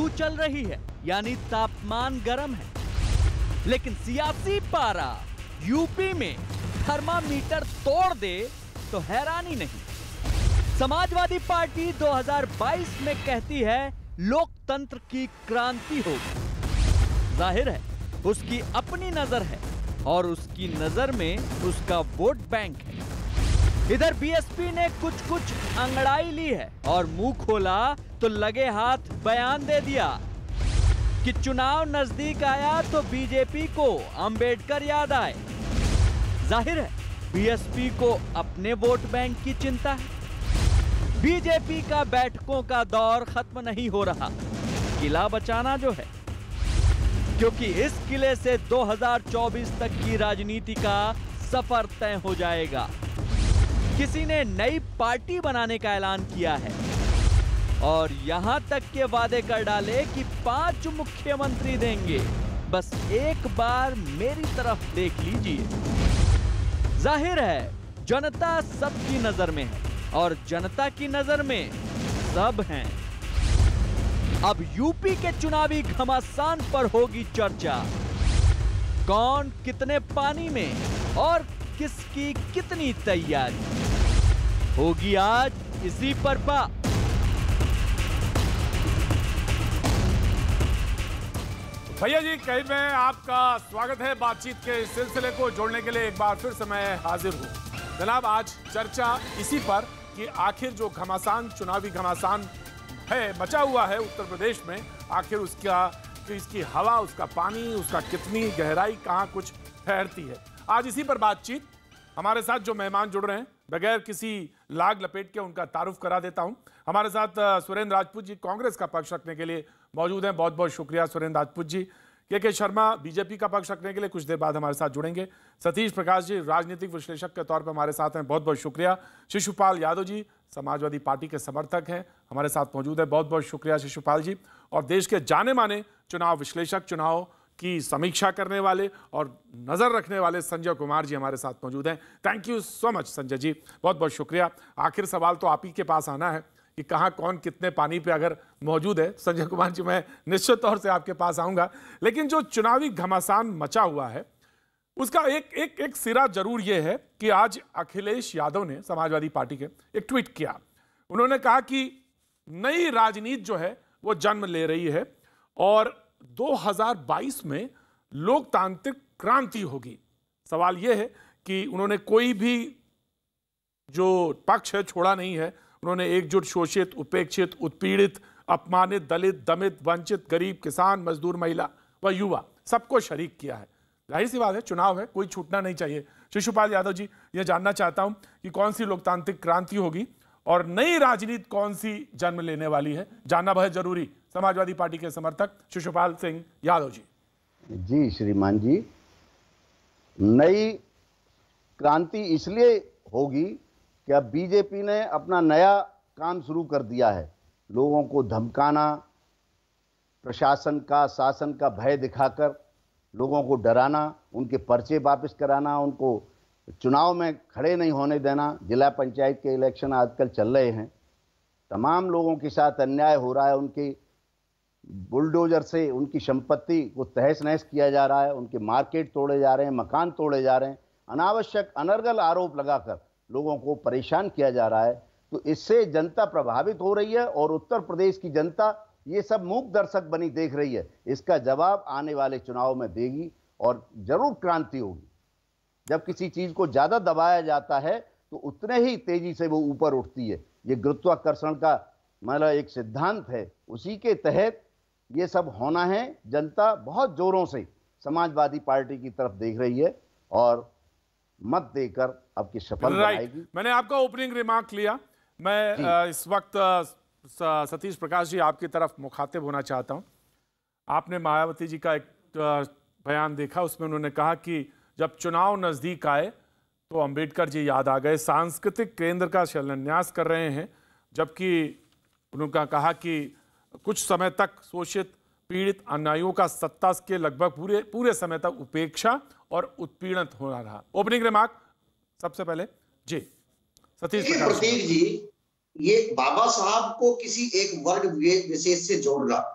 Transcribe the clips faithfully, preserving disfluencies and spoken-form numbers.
चल रही है, यानी तापमान गर्म है। लेकिन सियासी पारा यूपी में थर्मामीटर तोड़ दे तो हैरानी नहीं। समाजवादी पार्टी दो हज़ार बाईस में कहती है लोकतंत्र की क्रांति होगी। जाहिर है उसकी अपनी नजर है और उसकी नजर में उसका वोट बैंक है। इधर बीएसपी ने कुछ कुछ अंगड़ाई ली है और मुंह खोला तो लगे हाथ बयान दे दिया कि चुनाव नजदीक आया तो बीजेपी को अंबेडकर याद आए। जाहिर है बीएसपी को अपने वोट बैंक की चिंता है। बीजेपी का बैठकों का दौर खत्म नहीं हो रहा, किला बचाना जो है, क्योंकि इस किले से दो हज़ार चौबीस तक की राजनीति का सफर तय हो जाएगा। किसी ने नई पार्टी बनाने का ऐलान किया है और यहां तक के वादे कर डाले कि पांच मुख्यमंत्री देंगे। बस एक बार मेरी तरफ देख लीजिए। जाहिर है जनता सबकी नजर में है और जनता की नजर में सब हैं। अब यूपी के चुनावी घमासान पर होगी चर्चा। कौन कितने पानी में और किसकी कितनी तैयारी होगी, आज इसी पर बात। भैया जी कहीं में आपका स्वागत है। बातचीत के सिलसिले को जोड़ने के लिए एक बार फिर से मैं हाजिर हूं। जनाब आज चर्चा इसी पर कि आखिर जो घमासान, चुनावी घमासान है, मचा हुआ है उत्तर प्रदेश में, आखिर उसका कि इसकी हवा, उसका पानी, उसका कितनी गहराई, कहां कुछ ठहरती है। आज इसी पर बातचीत। हमारे साथ जो मेहमान जुड़ रहे हैं, बगैर किसी लाग लपेट के उनका तारुफ करा देता हूं। हमारे साथ सुरेंद्र राजपूत जी कांग्रेस का पक्ष रखने के लिए मौजूद हैं। बहुत बहुत शुक्रिया सुरेंद्र राजपूत जी। के के शर्मा बीजेपी का पक्ष रखने के लिए कुछ देर बाद हमारे साथ जुड़ेंगे। सतीश प्रकाश जी राजनीतिक विश्लेषक के तौर पर हमारे साथ हैं, बहुत बहुत शुक्रिया। शिशुपाल यादव जी समाजवादी पार्टी के समर्थक हैं, हमारे साथ मौजूद है, बहुत बहुत शुक्रिया शिशुपाल जी। और देश के जाने माने चुनाव विश्लेषक, चुनाव की समीक्षा करने वाले और नजर रखने वाले संजय कुमार जी हमारे साथ मौजूद हैं। Thank you so much Sanjay ji, बहुत बहुत शुक्रिया। आखिर सवाल तो आप ही के पास आना है कि कहां कौन कितने पानी पे अगर मौजूद है। संजय कुमार जी मैं निश्चित तौर से आपके पास आऊंगा, लेकिन जो चुनावी घमासान मचा हुआ है उसका एक एक एक सिरा जरूर यह है कि आज अखिलेश यादव ने समाजवादी पार्टी के एक ट्वीट किया। उन्होंने कहा कि नई राजनीति जो है वो जन्म ले रही है और दो हज़ार बाईस में लोकतांत्रिक क्रांति होगी। सवाल यह है कि उन्होंने कोई भी जो पक्ष है छोड़ा नहीं है। उन्होंने एकजुट, शोषित, उपेक्षित, उत्पीड़ित, अपमानित, दलित, दमित, वंचित, गरीब, किसान, मजदूर, महिला व युवा सबको शरीक किया है। जाहिर सी बात है चुनाव है, कोई छूटना नहीं चाहिए। शिशुपाल यादव जी यह जानना चाहता हूं कि कौन सी लोकतांत्रिक क्रांति होगी और नई राजनीति कौन सी जन्म लेने वाली है, जानना बहुत जरूरी। समाजवादी पार्टी के समर्थक शिशुपाल सिंह यादव जी। जी श्रीमान जी, नई क्रांति इसलिए होगी कि अब बीजेपी ने अपना नया काम शुरू कर दिया है। लोगों को धमकाना, प्रशासन का, शासन का भय दिखाकर लोगों को डराना, उनके पर्चे वापस कराना, उनको चुनाव में खड़े नहीं होने देना। जिला पंचायत के इलेक्शन आजकल चल रहे हैं, तमाम लोगों के साथ अन्याय हो रहा है। उनके बुलडोजर से उनकी संपत्ति को तहस नहस किया जा रहा है, उनके मार्केट तोड़े जा रहे हैं, मकान तोड़े जा रहे हैं, अनावश्यक अनर्गल आरोप लगाकर लोगों को परेशान किया जा रहा है। तो इससे जनता प्रभावित हो रही है और उत्तर प्रदेश की जनता ये सब मूक दर्शक बनी देख रही है। इसका जवाब आने वाले चुनाव में देगी और जरूर क्रांति होगी। जब किसी चीज को ज्यादा दबाया जाता है तो उतने ही तेजी से वो ऊपर उठती है। ये गुरुत्वाकर्षण का मतलब एक सिद्धांत है, उसी के तहत ये सब होना है। जनता बहुत जोरों से समाजवादी पार्टी की तरफ देख रही है और मत देकर अब की सफल बनाएगी। मैंने आपका ओपनिंग रिमार्क लिया। मैं इस वक्त सतीश प्रकाश जी आपकी तरफ मुखातिब होना चाहता हूं। आपने मायावती जी का एक बयान देखा, उसमें उन्होंने कहा कि जब चुनाव नजदीक आए तो अंबेडकर जी याद आ गए, सांस्कृतिक केंद्र का शिलान्यास कर रहे हैं। जबकि उन्होंने कहा कि कुछ समय तक शोषित, पीड़ित, अन्यायियों का सत्ता के लगभग पूरे पूरे समय तक उपेक्षा और उत्पीड़न हो रहा। ओपनिंग रिमार्क सबसे पहले जी सतीश प्रतीक जी, ये बाबा साहब को किसी एक वर्ग विशेष से जोड़ रहा।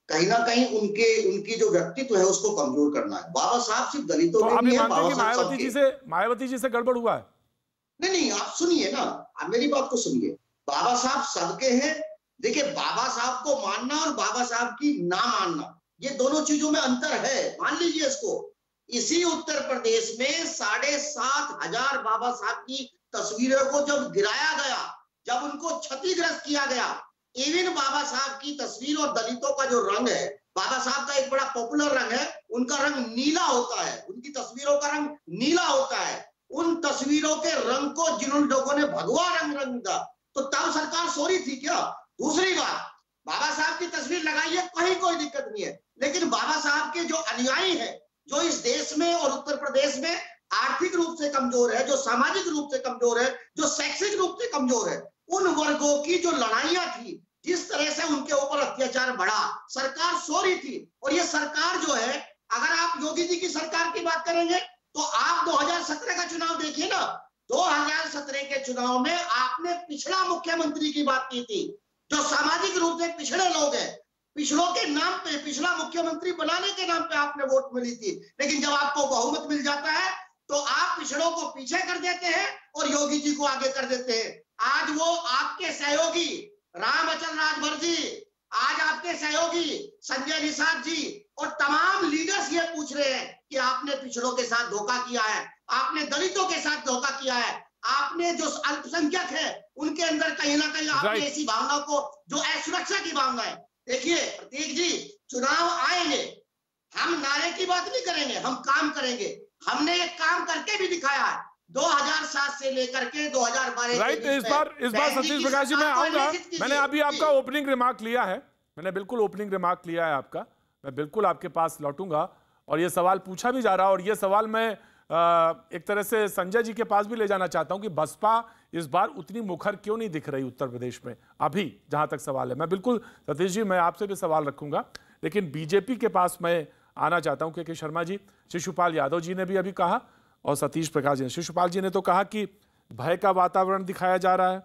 कहीं ना कहीं उनके उनकी जो व्यक्तित्व है उसको कमजोर करना है। बाबा साहब सिर्फ दलितों तो के आप नहीं ये है, मानते हैं बाबा कि साहब मायावती जी सबके। से मायावती जी से गड़बड़ हुआ है? नहीं नहीं, आप सुनिए ना, आप मेरी बात को सुनिए। बाबा साहब सबके हैं। देखिए, बाबा साहब को मानना और बाबा साहब की ना मानना, ये दोनों चीजों में अंतर है, मान लीजिए इसको। इसी उत्तर प्रदेश में साढ़े सात हजार बाबा साहब की तस्वीरों को जब गिराया गया, जब उनको क्षतिग्रस्त किया गया, इवन बाबा साहब की तस्वीर और दलितों का जो रंग है, बाबा साहब का एक बड़ा पॉपुलर रंग है, उनका रंग नीला होता है, उनकी तस्वीरों का रंग नीला होता है। उन तस्वीरों के रंग को जिन लोगों ने भगवा रंग रंग दिया, तो तब सरकार सॉरी थी क्या? दूसरी बात, बाबा साहब की तस्वीर लगाइए, कहीं कोई दिक्कत नहीं है, लेकिन बाबा साहब के जो अनुयायी है, जो इस देश में और उत्तर प्रदेश में आर्थिक रूप से कमजोर है, जो सामाजिक रूप से कमजोर है, जो शैक्षिक रूप से कमजोर है, उन वर्गों की जो लड़ाइयां थी, जिस तरह से उनके ऊपर अत्याचार बढ़ा, सरकार सॉरी थी। और ये सरकार जो है, अगर आप योगी जी की सरकार की बात करेंगे तो आप दो हज़ार सत्रह का चुनाव देखिए ना। दो हज़ार सत्रह के चुनाव में आपने पिछड़ा मुख्यमंत्री की बात की थी, जो सामाजिक रूप से पिछड़े लोग हैं, पिछड़ों के नाम पे पिछड़ा मुख्यमंत्री बनाने के नाम पे आपने वोट मिली थी। लेकिन जब आपको बहुमत मिल जाता है तो आप पिछड़ों को पीछे कर देते हैं और योगी जी को आगे कर देते हैं। आज वो आपके सहयोगी राम अचल राजभर जी, आज आपके सहयोगी संजय निषाद जी और तमाम लीडर्स ये पूछ रहे हैं कि आपने पिछड़ों के साथ धोखा किया है, आपने दलितों के साथ धोखा किया है, आपने जो अल्पसंख्यक है उनके अंदर कहीं ना कहीं आपने ऐसी भावना को, जो असुरक्षा की भावना है। देखिए प्रतीक जी, चुनाव आएंगे, हम नारे की बात नहीं करेंगे, हम काम करेंगे। हमने ये काम करके भी दिखाया है, दो हज़ार सात से लेकर के दो हज़ार बारह। राइट, इस बार इस बार सतीश प्रकाश जी मैं आऊंगा। मैंने अभी आपका ओपनिंग रिमार्क लिया है, मैंने बिल्कुल ओपनिंग रिमार्क लिया है आपका, मैं बिल्कुल आपके पास लौटूंगा और ये सवाल पूछा भी जा रहा है। और ये सवाल मैं आ, एक तरह से संजय जी के पास भी ले जाना चाहता हूं कि बसपा इस बार उतनी मुखर क्यों नहीं दिख रही उत्तर प्रदेश में अभी, जहां तक सवाल है। मैं बिल्कुल सतीश जी, मैं आपसे भी सवाल रखूंगा, लेकिन बीजेपी के पास मैं आना चाहता हूं क्योंकि शर्मा जी, शिशुपाल यादव जी ने भी अभी कहा और सतीश प्रकाश जी ने, शिशुपाल जी ने तो कहा कि भय का वातावरण दिखाया जा रहा है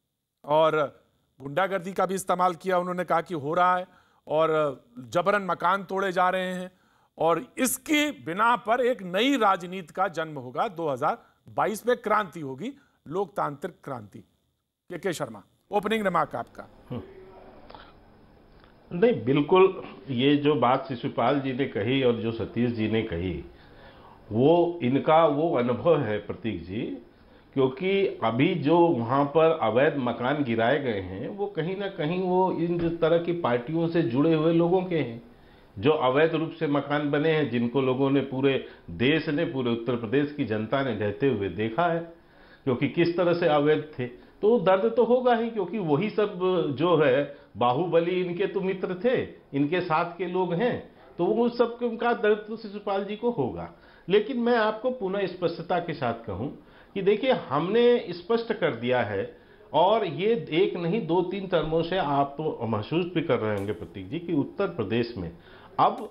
और गुंडागर्दी का भी इस्तेमाल किया। उन्होंने कहा कि हो रहा है और जबरन मकान तोड़े जा रहे हैं और इसकी बिना पर एक नई राजनीति का जन्म होगा। दो हज़ार बाईस में क्रांति होगी, लोकतांत्रिक क्रांति। के के शर्मा, ओपनिंग रिमार्क आपका। नहीं, बिल्कुल ये जो बात शिशुपाल जी ने कही और जो सतीश जी ने कही, वो इनका वो अनुभव है प्रतीक जी, क्योंकि अभी जो वहाँ पर अवैध मकान गिराए गए हैं वो कहीं ना कहीं वो इन तरह की पार्टियों से जुड़े हुए लोगों के हैं, जो अवैध रूप से मकान बने हैं, जिनको लोगों ने, पूरे देश ने, पूरे उत्तर प्रदेश की जनता ने ढहते हुए देखा है, क्योंकि किस तरह से अवैध थे। तो दर्द तो होगा ही, क्योंकि वही सब जो है बाहुबली इनके तो मित्र थे, इनके साथ के लोग हैं, तो वो सब का दर्द तो शिशुपाल जी को होगा। लेकिन मैं आपको पुनः स्पष्टता के साथ कहूं कि देखिए, हमने स्पष्ट कर दिया है और ये एक नहीं दो तीन टर्मों से आप तो महसूस भी कर रहे होंगे प्रतीक जी कि उत्तर प्रदेश में अब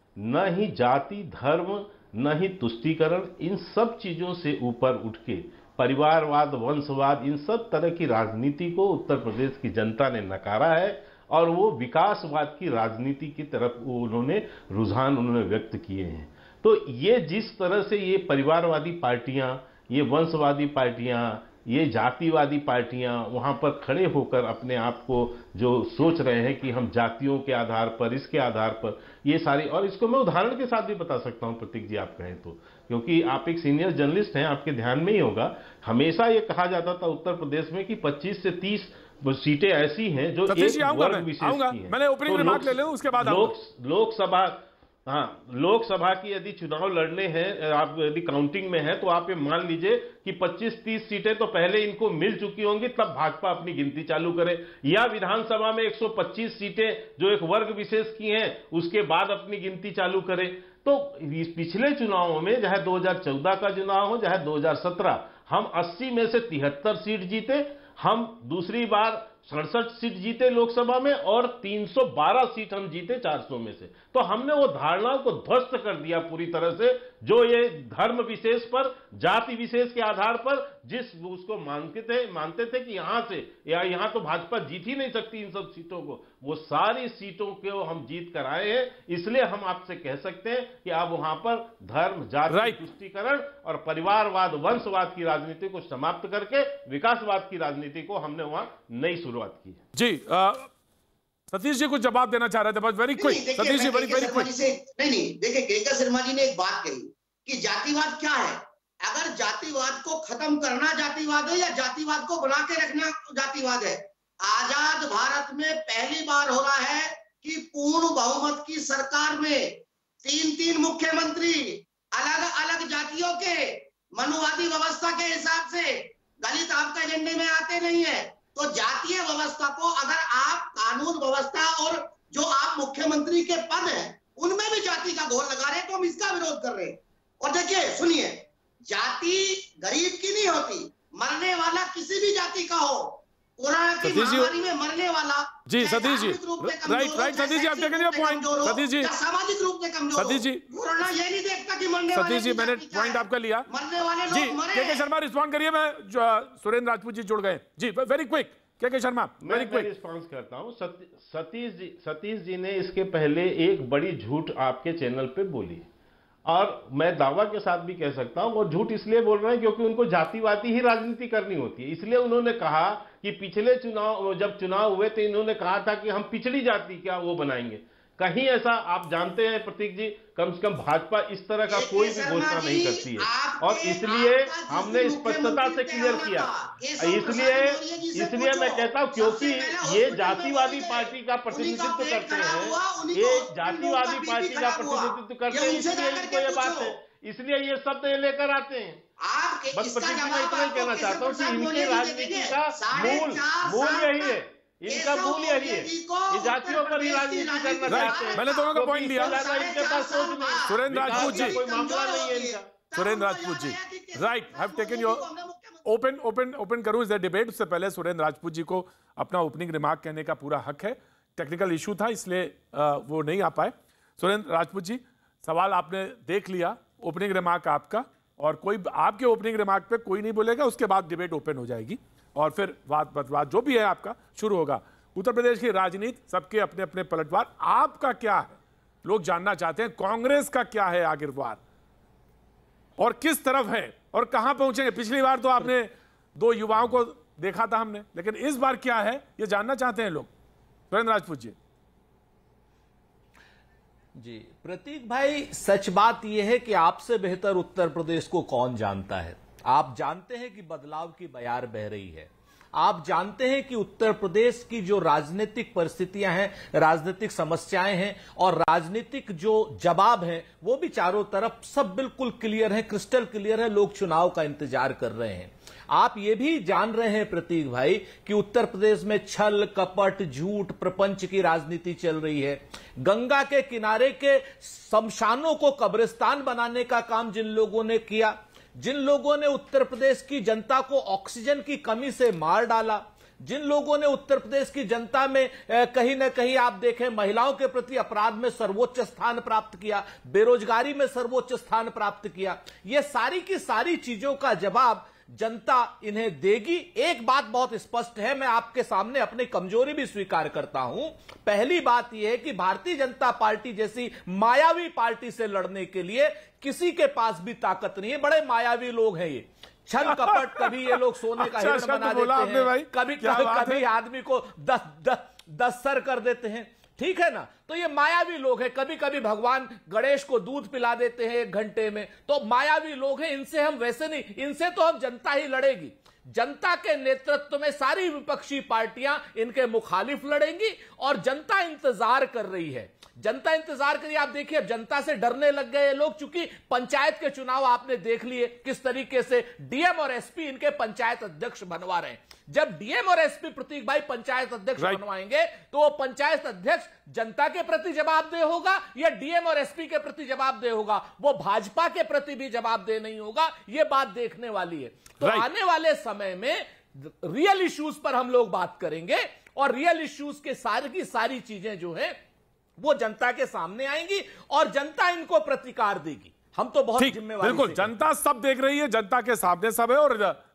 न ही जाति, धर्म, न ही तुष्टीकरण, इन सब चीजों से ऊपर उठ के परिवारवाद, वंशवाद, इन सब तरह की राजनीति को उत्तर प्रदेश की जनता ने नकारा है और वो विकासवाद की राजनीति की तरफ उन्होंने रुझान उन्होंने व्यक्त किए हैं। तो ये जिस तरह से ये परिवारवादी पार्टियां, ये वंशवादी पार्टियां, ये जातिवादी पार्टियां वहां पर खड़े होकर अपने आप को जो सोच रहे हैं कि हम जातियों के आधार पर, इसके आधार पर, ये सारी, और इसको मैं उदाहरण के साथ भी बता सकता हूं प्रतीक जी, आप कहें तो, क्योंकि आप एक सीनियर जर्नलिस्ट हैं, आपके ध्यान में ही होगा, हमेशा ये कहा जाता था उत्तर प्रदेश में कि पच्चीस से तीस सीटें ऐसी हैं जो एक वर्ग विशेष की हैं। मैंने ओपनिंग रिमार्क ले लूं, उसके बाद लोकसभा, हाँ, लोकसभा की यदि चुनाव लड़ने हैं, आप यदि काउंटिंग में है, तो आप ये मान लीजिए कि पच्चीस तीस सीटें तो पहले इनको मिल चुकी होंगी, तब भाजपा अपनी गिनती चालू करे, या विधानसभा में एक सौ पच्चीस सीटें जो एक वर्ग विशेष की हैं उसके बाद अपनी गिनती चालू करे। तो पिछले चुनावों में, चाहे दो हज़ार चौदह का चुनाव हो, चाहे दो हज़ार सत्रह, हम अस्सी में से तिहत्तर सीट जीते, हम दूसरी बार सड़सठ सीट जीते लोकसभा में और तीन सौ बारह सीट हम जीते चार सौ में से। तो हमने वो धारणाओं को ध्वस्त कर दिया पूरी तरह से, जो ये धर्म विशेष पर, जाति विशेष के आधार पर जिस उसको मानते थे मानते थे कि यहां से या यहां तो भाजपा जीत ही नहीं सकती इन सब सीटों को, वो सारी सीटों को हम जीत कर आए हैं। इसलिए हम आपसे कह सकते हैं कि आप वहां पर धर्म, जाति, तुष्टीकरण और परिवारवाद, वंशवाद की राजनीति को समाप्त करके विकासवाद की राजनीति को हमने वहां नई शुरुआत की है। जी आ, सतीश जी कुछ जवाब देना चाह रहे थे, बस very quick. Satish ji very very quick. नहीं नहीं देखिए, केके शर्मा जी ने एक बात कही कि जातिवाद क्या है। अगर जातिवाद को खत्म करना जातिवाद है या जातिवाद को बना के रखना जातिवाद है। आजाद भारत में पहली बार हो रहा है कि पूर्ण बहुमत की सरकार में तीन तीन मुख्यमंत्री अलग अलग जातियों के, मनुवादी व्यवस्था के हिसाब से, दलित आपके एजेंडे में आते नहीं है। तो जातीय व्यवस्था को अगर आप कानून व्यवस्था और जो आप मुख्यमंत्री के पद हैं उनमें भी जाति का घोल लगा रहे हैं, तो हम इसका विरोध कर रहे हैं। और देखिए सुनिए, जाति गरीब की नहीं होती, मरने वाला किसी भी जाति का हो, कोरोना की महामारी में मरने वाला, जी सतीश जी, राइट राइट सतीश जी, आप taking your point. Satish ji, सामाजिक रूप से कमजोर, सतीश जी, कोरोना ये नहीं देखता कि मरने वाले, सतीश जी मैंने पॉइंट आपका लिया, मरने वाले जी। लोग मरे। केके शर्मा रिस्पॉन्ड करिए। मैं सुरेंद्र राजपूत जी जुड़ गए जी, very quick. K K Sharma very quick response करता हूं। सतीश जी सतीश जी ने इसके पहले एक बड़ी झूठ आपके चैनल पे बोली और मैं दावा के साथ भी कह सकता हूं वो झूठ इसलिए बोल रहे हैं क्योंकि उनको जातिवादी ही राजनीति करनी होती है। इसलिए उन्होंने कहा कि पिछले चुनाव जब चुनाव हुए तो इन्होंने कहा था कि हम पिछड़ी जाति क्या वो बनाएंगे। कहीं ऐसा आप जानते हैं प्रतीक जी, कम से कम भाजपा इस तरह का कोई भी घोषणा नहीं करती है और इसलिए हमने स्पष्टता से क्लियर किया। इसलिए इसलिए मैं कहता हूं क्योंकि ये जातिवादी पार्टी का प्रतिनिधित्व करते हैं, ये जातिवादी पार्टी का प्रतिनिधित्व करते हैं, इसलिए इनको ये बात है, इसलिए ये शब्द लेकर आते हैं। बस प्रतीक जी मैं इतना ही कहना चाहता हूँ कि इनकी राजनीति का मूल मूल यही है, इनका मूल यही है, ये जातियों पर ही राजनीति करना चाहते हैं। मैंने दोनों का पॉइंट लिया। इनके पास सोच नहीं, सुरेंद्र राजपूत जी, कोई मामला नहीं है इनका। Surendra Rajput ji, right, have taken your open open open करूं इस डिबेट। उससे पहले सुरेंद्र राजपूत जी को अपना ओपनिंग रिमार्क कहने का पूरा हक है। टेक्निकल इशू था इसलिए वो नहीं आ पाए। सुरेंद्र राजपूत जी, सवाल आपने देख लिया, ओपनिंग रिमार्क आपका, और कोई आपके ओपनिंग रिमार्क पे कोई नहीं बोलेगा, उसके बाद डिबेट ओपन हो जाएगी और फिर बात बतवाद जो भी है आपका शुरू होगा। उत्तर प्रदेश की राजनीति, सबके अपने अपने पलटवार, आपका क्या है लोग जानना चाहते हैं। कांग्रेस का क्या है आखिरवार और किस तरफ है और कहां पहुंचेंगे। पिछली बार तो आपने दो युवाओं को देखा था हमने, लेकिन इस बार क्या है ये जानना चाहते हैं लोग। सुरेंद्र राजपूत जी। जी प्रतीक भाई, सच बात यह है कि आपसे बेहतर उत्तर प्रदेश को कौन जानता है। आप जानते हैं कि बदलाव की बयार बह रही है। आप जानते हैं कि उत्तर प्रदेश की जो राजनीतिक परिस्थितियां हैं, राजनीतिक समस्याएं हैं और राजनीतिक जो जवाब हैं वो भी चारों तरफ सब बिल्कुल क्लियर है, क्रिस्टल क्लियर है। लोग चुनाव का इंतजार कर रहे हैं। आप ये भी जान रहे हैं प्रतीक भाई कि उत्तर प्रदेश में छल, कपट, झूठ, प्रपंच की राजनीति चल रही है। गंगा के किनारे के शमशानों को कब्रिस्तान बनाने का काम जिन लोगों ने किया, जिन लोगों ने उत्तर प्रदेश की जनता को ऑक्सीजन की कमी से मार डाला, जिन लोगों ने उत्तर प्रदेश की जनता में कहीं ना कहीं आप देखें महिलाओं के प्रति अपराध में सर्वोच्च स्थान प्राप्त किया, बेरोजगारी में सर्वोच्च स्थान प्राप्त किया, ये सारी की सारी चीजों का जवाब जनता इन्हें देगी। एक बात बहुत स्पष्ट है, मैं आपके सामने अपनी कमजोरी भी स्वीकार करता हूं। पहली बात यह है कि भारतीय जनता पार्टी जैसी मायावी पार्टी से लड़ने के लिए किसी के पास भी ताकत नहीं है। बड़े मायावी लोग हैं ये, छल कपट, कभी ये लोग सोने का हिरण बना देते हैं, कभी कभी आदमी को दस दस दस सर कर देते हैं, ठीक है ना। तो ये मायावी लोग हैं। कभी कभी भगवान गणेश को दूध पिला देते हैं एक घंटे में, तो मायावी लोग हैं। इनसे हम वैसे नहीं, इनसे तो हम जनता ही लड़ेगी। जनता के नेतृत्व में सारी विपक्षी पार्टियां इनके मुखालिफ लड़ेंगी और जनता इंतजार कर रही है। जनता इंतजार करिए। आप देखिए अब जनता से डरने लग गए लोग, चूंकि पंचायत के चुनाव आपने देख लिए किस तरीके से डीएम और एसपी इनके पंचायत अध्यक्ष बनवा रहे हैं। जब डीएम और एसपी प्रतीक भाई पंचायत अध्यक्ष बनवाएंगे तो वो पंचायत अध्यक्ष जनता के प्रति जवाबदेह होगा या डीएम और एसपी के प्रति जवाबदेह होगा, वो भाजपा के प्रति भी जवाबदेह नहीं होगा। ये बात देखने वाली है। तो आने वाले समय में रियल इश्यूज पर हम लोग बात करेंगे और रियल इश्यूज के सारी की सारी चीजें जो है वो जनता के सामने आएंगी और जनता इनको प्रतिकार देगी। हम तो बहुत जिम्मेवारी, बिल्कुल जनता सब देख रही है, जनता के सामने सब है और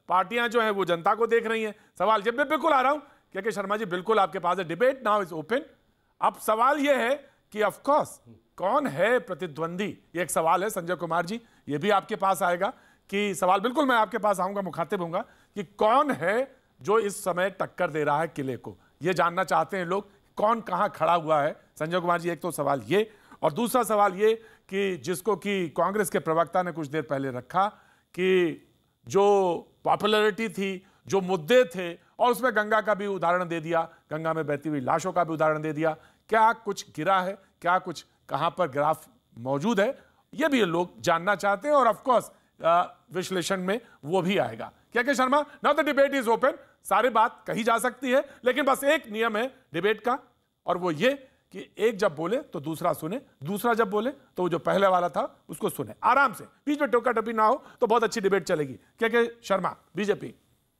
पार्टियां जो हैं वो जनता को देख रही हैं। सवाल जब मैं बिल्कुल आ रहा हूं के के शर्मा जी, बिल्कुल आपके पास है, डिबेट नाउ इज ओपन। अब सवाल यह है कि ऑफ कोर्स कौन है प्रतिद्वंदी, ये एक सवाल है। संजय कुमार जी, ये भी आपके पास आएगा कि सवाल बिल्कुल मैं आपके पास आऊंगा, मुखातिब होऊंगा कि कौन है जो इस समय टक्कर दे रहा है किले को, ये जानना चाहते हैं लोग, कौन कहां खड़ा हुआ है। संजय कुमार जी, एक तो सवाल ये, और दूसरा सवाल ये कि जिसको कि कांग्रेस के प्रवक्ता ने कुछ देर पहले रखा कि जो पॉपुलैरिटी थी, जो मुद्दे थे, और उसमें गंगा का भी उदाहरण दे दिया, गंगा में बहती हुई लाशों का भी उदाहरण दे दिया, क्या कुछ गिरा है, क्या कुछ कहां पर ग्राफ मौजूद है, ये भी लोग जानना चाहते हैं। और ऑफ कोर्स विश्लेषण में वो भी आएगा। क्या K Sharma, now the debate is open, सारी बात कही जा सकती है, लेकिन बस एक नियम है डिबेट का, और वो ये कि एक जब बोले तो दूसरा सुने, दूसरा जब बोले तो वो जो पहले वाला था उसको सुने, आराम से, बीच में टोका टपी ना हो, तो बहुत अच्छी डिबेट चलेगी। क्या के शर्मा, बीजेपी।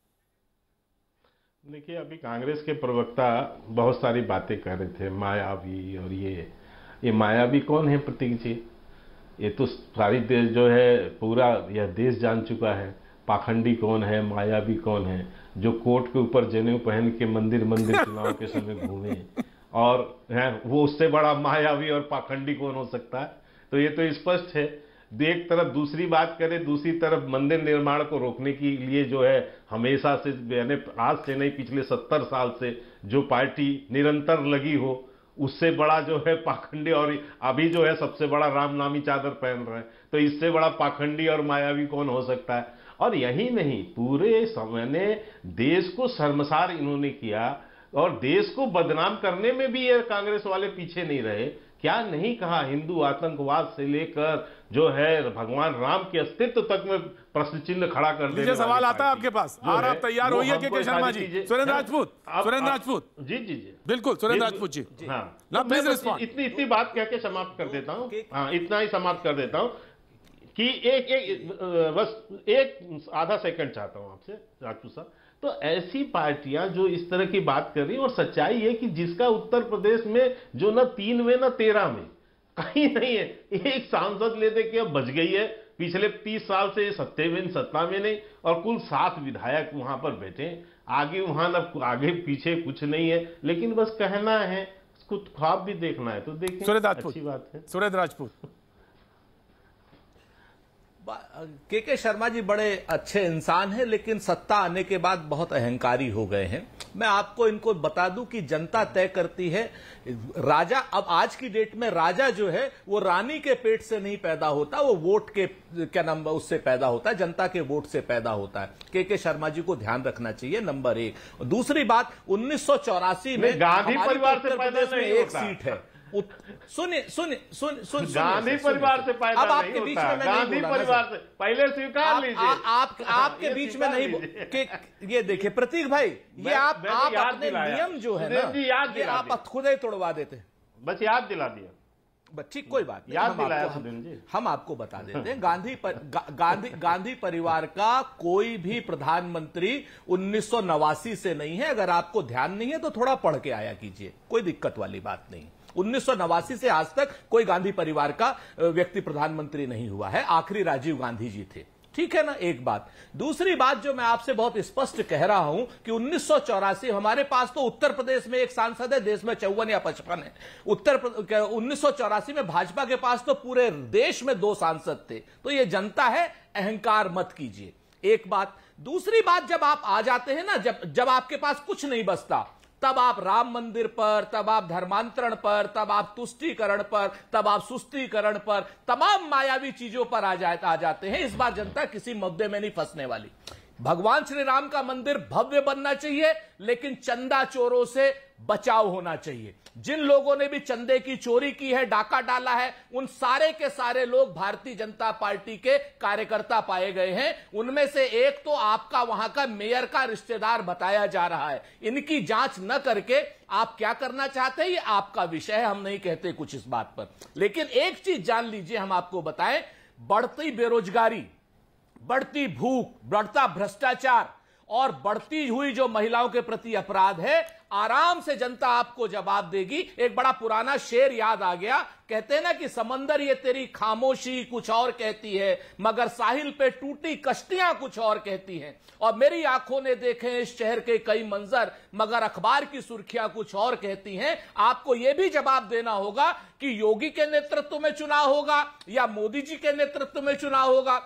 देखिए, अभी कांग्रेस के प्रवक्ता बहुत सारी बातें कर रहे थे, मायावी और ये ये मायावी कौन है प्रतीक जी? ये तो सारी देश जो है, पूरा यह देश जान चुका है पाखंडी कौन है, मायावी कौन है, जो कोर्ट के ऊपर जनेऊ पहन के मंदिर मंदिर चुनाव के समय घूमे, और है वो उससे बड़ा मायावी और पाखंडी कौन हो सकता है? तो ये तो स्पष्ट है। एक तरफ दूसरी बात करें, दूसरी तरफ मंदिर निर्माण को रोकने के लिए जो है हमेशा से, यानी आज से नहीं, पिछले सत्तर साल से जो पार्टी निरंतर लगी हो, उससे बड़ा जो है पाखंडी, और अभी जो है सबसे बड़ा रामनामी चादर पहन रहे हैं, तो इससे बड़ा पाखंडी और मायावी कौन हो सकता है? और यही नहीं, पूरे समय ने देश को शर्मसार इन्होंने किया, और देश को बदनाम करने में भी ये कांग्रेस वाले पीछे नहीं रहे। क्या नहीं कहा, हिंदू आतंकवाद से लेकर जो है भगवान राम के अस्तित्व तक में प्रश्न चिन्ह खड़ा कर देने वाली सवाल आता है आपके पास, और आप तैयार होइए के के शर्मा जी। सुरेंद्र राजपूत, सुरेंद्र राजपूत जी जी जी बिल्कुल, सुरेंद्र राजपूत जी, हाँ, तो मैं बस इतनी इतनी बात कह के समाप्त कर देता हूँ, हाँ, इतना ही समाप्त कर देता हूँ कि एक एक बस एक आधा सेकंड चाहता हूँ आपसे राजपूत साहब। तो ऐसी पार्टियां जो इस तरह की बात कर रही है, और सच्चाई है कि जिसका उत्तर प्रदेश में जो न तीन में न तेरह में कहीं नहीं है, एक सांसद लेने के अब बच गई है, पिछले तीस साल से सत्ते में सत्ता में नहीं, और कुल सात विधायक वहां पर बैठे, आगे वहां न आगे पीछे कुछ नहीं है, लेकिन बस कहना है, कुछ ख्वाब भी देखना है तो देखें। सुरेंद्र राजपूत, अच्छी बात है। सुरेंद्र राजपूत। के के शर्मा जी बड़े अच्छे इंसान हैं, लेकिन सत्ता आने के बाद बहुत अहंकारी हो गए हैं। मैं आपको इनको बता दूं कि जनता तय करती है। राजा, अब आज की डेट में राजा जो है वो रानी के पेट से नहीं पैदा होता, वो वोट के क्या नाम उससे पैदा होता है, जनता के वोट से पैदा होता है। के के शर्मा जी को ध्यान रखना चाहिए, नंबर एक। दूसरी बात, उन्नीस सौ चौरासी में गांधी परिवार से पैदा नहीं एक सीट है। सुनिए सुनिए सुन सुन गांधी परिवार से पैदा अब आपके बीच में गांधी परिवार से पहले स्वीकार लीजिए। आप आपके बीच में नहीं कि ये देखिए प्रतीक भाई, ये आप आप अपने नियम जो है ना, ये आप खुद ही तोड़वा देते, बस याद दिला दिया, ठीक, कोई बात याद नहीं, दिलाया हम, हम, हम आपको बता देते हैं। गांधी पर, गा, गांधी गांधी परिवार का कोई भी प्रधानमंत्री उन्नीस सौ नवासी से नहीं है। अगर आपको ध्यान नहीं है तो थोड़ा पढ़ के आया कीजिए, कोई दिक्कत वाली बात नहीं। उन्नीस सौ नवासी से आज तक कोई गांधी परिवार का व्यक्ति प्रधानमंत्री नहीं हुआ है, आखिरी राजीव गांधी जी थे, ठीक है ना, एक बात। दूसरी बात जो मैं आपसे बहुत स्पष्ट कह रहा हूं कि उन्नीस सौ चौरासी, हमारे पास तो उत्तर प्रदेश में एक सांसद है, देश में चौवन या पचपन है। उत्तर उन्नीस सौ चौरासी में भाजपा के पास तो पूरे देश में दो सांसद थे। तो ये जनता है, अहंकार मत कीजिए, एक बात। दूसरी बात, जब आप आ जाते हैं ना, जब जब आपके पास कुछ नहीं बचता, तब आप राम मंदिर पर, तब आप धर्मांतरण पर, तब आप तुष्टीकरण पर, तब आप सुस्तीकरण पर, तमाम मायावी चीजों पर आ, जा, आ जाते हैं। इस बार जनता किसी मुद्दे में नहीं फंसने वाली। भगवान श्री राम का मंदिर भव्य बनना चाहिए, लेकिन चंदा चोरों से बचाव होना चाहिए। जिन लोगों ने भी चंदे की चोरी की है, डाका डाला है, उन सारे के सारे लोग भारतीय जनता पार्टी के कार्यकर्ता पाए गए हैं। उनमें से एक तो आपका वहां का मेयर का रिश्तेदार बताया जा रहा है। इनकी जांच न करके आप क्या करना चाहते हैं, ये आपका विषय है, हम नहीं कहते कुछ इस बात पर। लेकिन एक चीज जान लीजिए, हम आपको बताएं, बढ़ती बेरोजगारी, बढ़ती भूख, बढ़ता भ्रष्टाचार और बढ़ती हुई जो महिलाओं के प्रति अपराध है, आराम से जनता आपको जवाब देगी। एक बड़ा पुराना शेर याद आ गया, कहते हैं ना कि समंदर ये तेरी खामोशी कुछ और कहती है, मगर साहिल पे टूटी कश्तियां कुछ और कहती हैं। और मेरी आंखों ने देखे इस शहर के कई मंजर, मगर अखबार की सुर्खियां कुछ और कहती हैं। आपको यह भी जवाब देना होगा कि योगी के नेतृत्व में चुनाव होगा या मोदी जी के नेतृत्व में चुनाव होगा।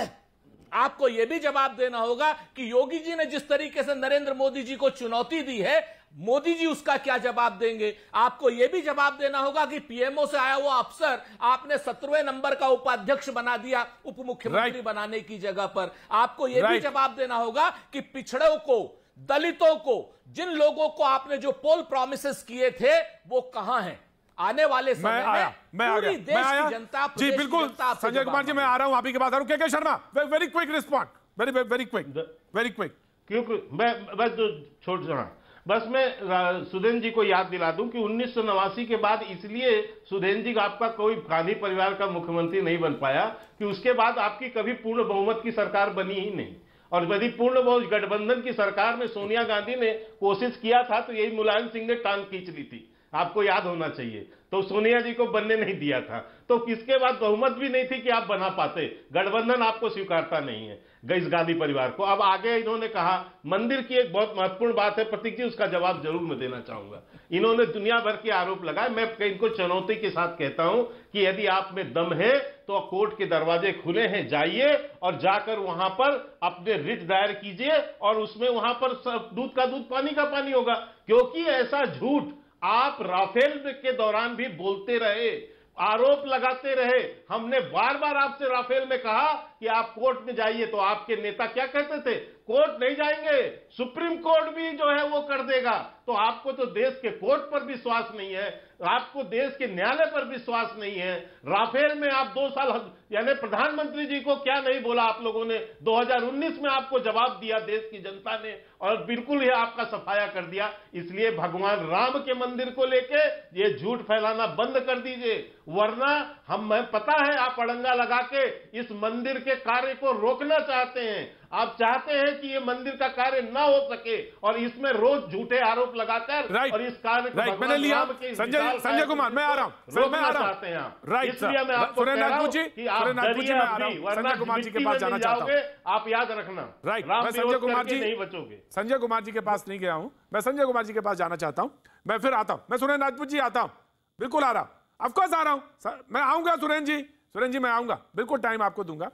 आपको यह भी जवाब देना होगा कि योगी जी ने जिस तरीके से नरेंद्र मोदी जी को चुनौती दी है, मोदी जी उसका क्या जवाब देंगे। आपको यह भी जवाब देना होगा कि पीएमओ से आया हुआ अफसर आपने सत्रहवें नंबर का उपाध्यक्ष बना दिया उप मुख्यमंत्री बनाने की जगह पर। आपको यह भी जवाब देना होगा कि पिछड़ों को, दलितों को, जिन लोगों को आपने जो पोल प्रॉमिसेस किए थे वो कहां हैं। आने वाले समय मैं आया, मैं आ गया, मैं आया। जनता, जी बिल्कुल संजय कुमार जी, मैं आ रहा हूं, आप ही के पास आ रहा हूं। K K Sharma, very quick respond, very very quick, very quick. क्योंकि मैं बस जो छोड़ रहा बस मैं सुधेन जी को याद दिला दूं कि उन्नीस सौ नवासी के बाद इसलिए सुधेन जी आपका कोई गांधी परिवार का मुख्यमंत्री नहीं बन पाया कि उसके बाद आपकी कभी पूर्ण बहुमत की सरकार बनी ही नहीं। और यदि पूर्ण बहुमत गठबंधन की सरकार में सोनिया गांधी ने कोशिश किया था तो यही मुलायम सिंह ने टांग खींच ली थी, आपको याद होना चाहिए। तो सोनिया जी को बनने नहीं दिया था, तो किसके बाद बहुमत भी नहीं थी कि आप बना पाते। गठबंधन आपको स्वीकारता नहीं है इस गांधी परिवार को। अब आगे इन्होंने कहा मंदिर की एक बहुत महत्वपूर्ण बात है प्रतीक जी, उसका जवाब जरूर मैं देना चाहूंगा। इन्होंने दुनिया भर के आरोप लगाए, मैं इनको चुनौती के साथ कहता हूं कि यदि आप में दम है तो कोर्ट के दरवाजे खुले हैं, जाइए और जाकर वहां पर अपने रिट दायर कीजिए और उसमें वहां पर दूध का दूध पानी का पानी होगा। क्योंकि ऐसा झूठ आप राफेल के दौरान भी बोलते रहे, आरोप लगाते रहे। हमने बार बार आपसे राफेल में कहा कि आप कोर्ट में जाइए, तो आपके नेता क्या कहते थे, कोर्ट नहीं जाएंगे, सुप्रीम कोर्ट भी जो है वो कर देगा। तो आपको तो देश के कोर्ट पर विश्वास नहीं है, आपको देश के न्यायालय पर विश्वास नहीं है। राफेल में आप दो साल यानी प्रधानमंत्री जी को क्या नहीं बोला आप लोगों ने, दो हज़ार उन्नीस में आपको जवाब दिया देश की जनता ने और बिल्कुल ही आपका सफाया कर दिया। इसलिए भगवान राम के मंदिर को लेके ये झूठ फैलाना बंद कर दीजिए, वरना हम पता है आप अड़ंगा लगा के इस मंदिर के कार्य को रोकना चाहते हैं। आप चाहते हैं कि ये मंदिर का कार्य ना हो सके और इसमें रोज झूठे आरोप लगाकर और इस कार्य को मैंने लिया। संजय संजय कुमार, मैं आ रहा हूं, मैं आ रहा हूं। राइट, इसलिए मैं आपको कह रहा हूं कि आप डरिए अभी, वरना संजय कुमार जी के पास जाना चाहता हूं। आप याद रखना, राइट, मैं संजय कुमार जी नहीं बचोगे। संजय कुमार जी के पास नहीं गया हूं, मैं संजय कुमार जी के पास जाना चाहता हूं। मैं फिर आता हूं, मैं सुरेंद्र राजपूत जी आता हूं, बिल्कुल आ रहा हूं, ऑफकोर्स आ रहा हूं, मैं आऊंगा सुरेंद्र जी, सुरेंद्र जी मैं आऊंगा, बिल्कुल टाइम आपको दूंगा।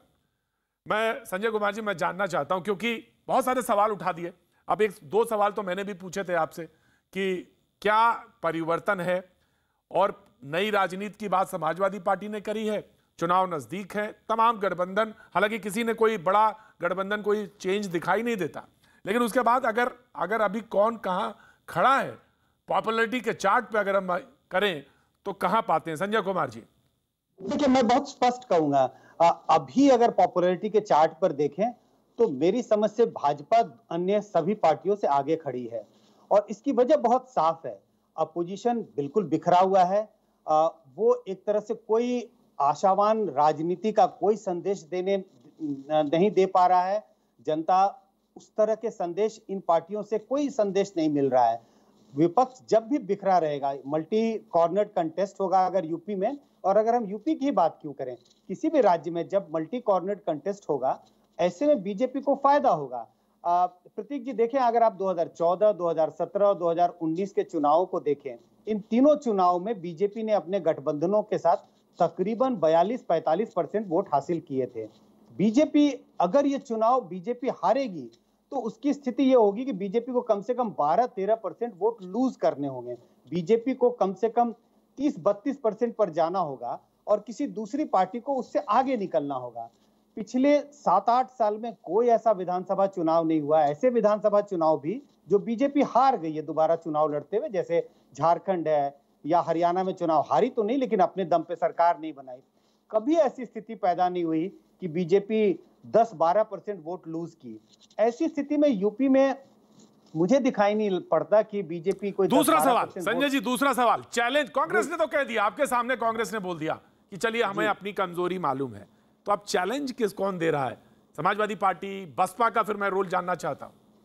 मैं संजय कुमार जी मैं जानना चाहता हूं क्योंकि बहुत सारे सवाल उठा दिए। अब एक दो सवाल तो मैंने भी पूछे थे आपसे कि क्या परिवर्तन है, और नई राजनीति की बात समाजवादी पार्टी ने करी है, चुनाव नजदीक है, तमाम गठबंधन, हालांकि किसी ने कोई बड़ा गठबंधन कोई चेंज दिखाई नहीं देता, लेकिन उसके बाद अगर अगर अभी कौन कहां खड़ा है पॉपुलैरिटी के चार्ट पे अगर हम करें तो कहां पाते हैं संजय कुमार जी? देखिए, मैं बहुत स्पष्ट कहूंगा, अभी अगर पॉपुलैरिटी के चार्ट पर देखें तो मेरी समझ से भाजपा अन्य सभी पार्टियों से आगे खड़ी है, और इसकी वजह बहुत साफ है। अपोजिशन बिल्कुल बिखरा हुआ है, आ, वो एक तरह से कोई आशावान राजनीति का कोई संदेश देने नहीं दे पा रहा है। जनता उस तरह के संदेश इन पार्टियों से कोई संदेश नहीं मिल रहा है। विपक्ष जब भी बिखरा रहेगा, मल्टी कॉर्नर्ड कंटेस्ट होगा अगर यूपी में, और अगर हम यूपी की बात क्यों करें, किसी भी राज्य में जब मल्टी कॉर्नर्ड कंटेस्ट होगा, ऐसे में बीजेपी को फायदा होगा। प्रतीक जी देखें, अगर आप दो हज़ार चौदह, दो हज़ार सत्रह, दो हज़ार उन्नीस के चुनावों को देखें, इन तीनों चुनाव में बीजेपी ने अपने गठबंधनों के साथ तकरीबन बयालीस पैंतालीस परसेंट वोट हासिल किए थे। बीजेपी, अगर ये चुनाव बीजेपी हारेगी तो उसकी स्थिति ये होगी कि बीजेपी को कम से कम बारह तेरह परसेंट वोट लूज करने होंगे। बीजेपी को कम से कम तीस बत्तीस परसेंट पर जाना होगा और किसी दूसरी पार्टी को उससे आगे निकलना होगा। पिछले सात आठ साल में कोई ऐसा विधानसभा चुनाव नहीं हुआ, ऐसे विधानसभा चुनाव भी जो बीजेपी हार गई है दोबारा चुनाव लड़ते हुए, जैसे झारखंड है या हरियाणा में चुनाव हारी तो नहीं लेकिन अपने दम पे सरकार नहीं बनाई। कभी ऐसी स्थिति पैदा नहीं हुई कि बीजेपी दस बारह परसेंट वोट लूज की। ऐसी स्थिति में यूपी में मुझे दिखाई नहीं पड़ता कि बीजेपी कोई दूसरा सवाल संजय जी, दूसरा सवाल चैलेंज कांग्रेस ने तो कह दिया, आपके सामने कांग्रेस ने बोल दिया कि चलिए हमें अपनी कमजोरी मालूम है, तो अब चैलेंज किस कौन दे रहा है? समाजवादी पार्टी, बसपा का फिर मैं रोल जानना चाहता हूं।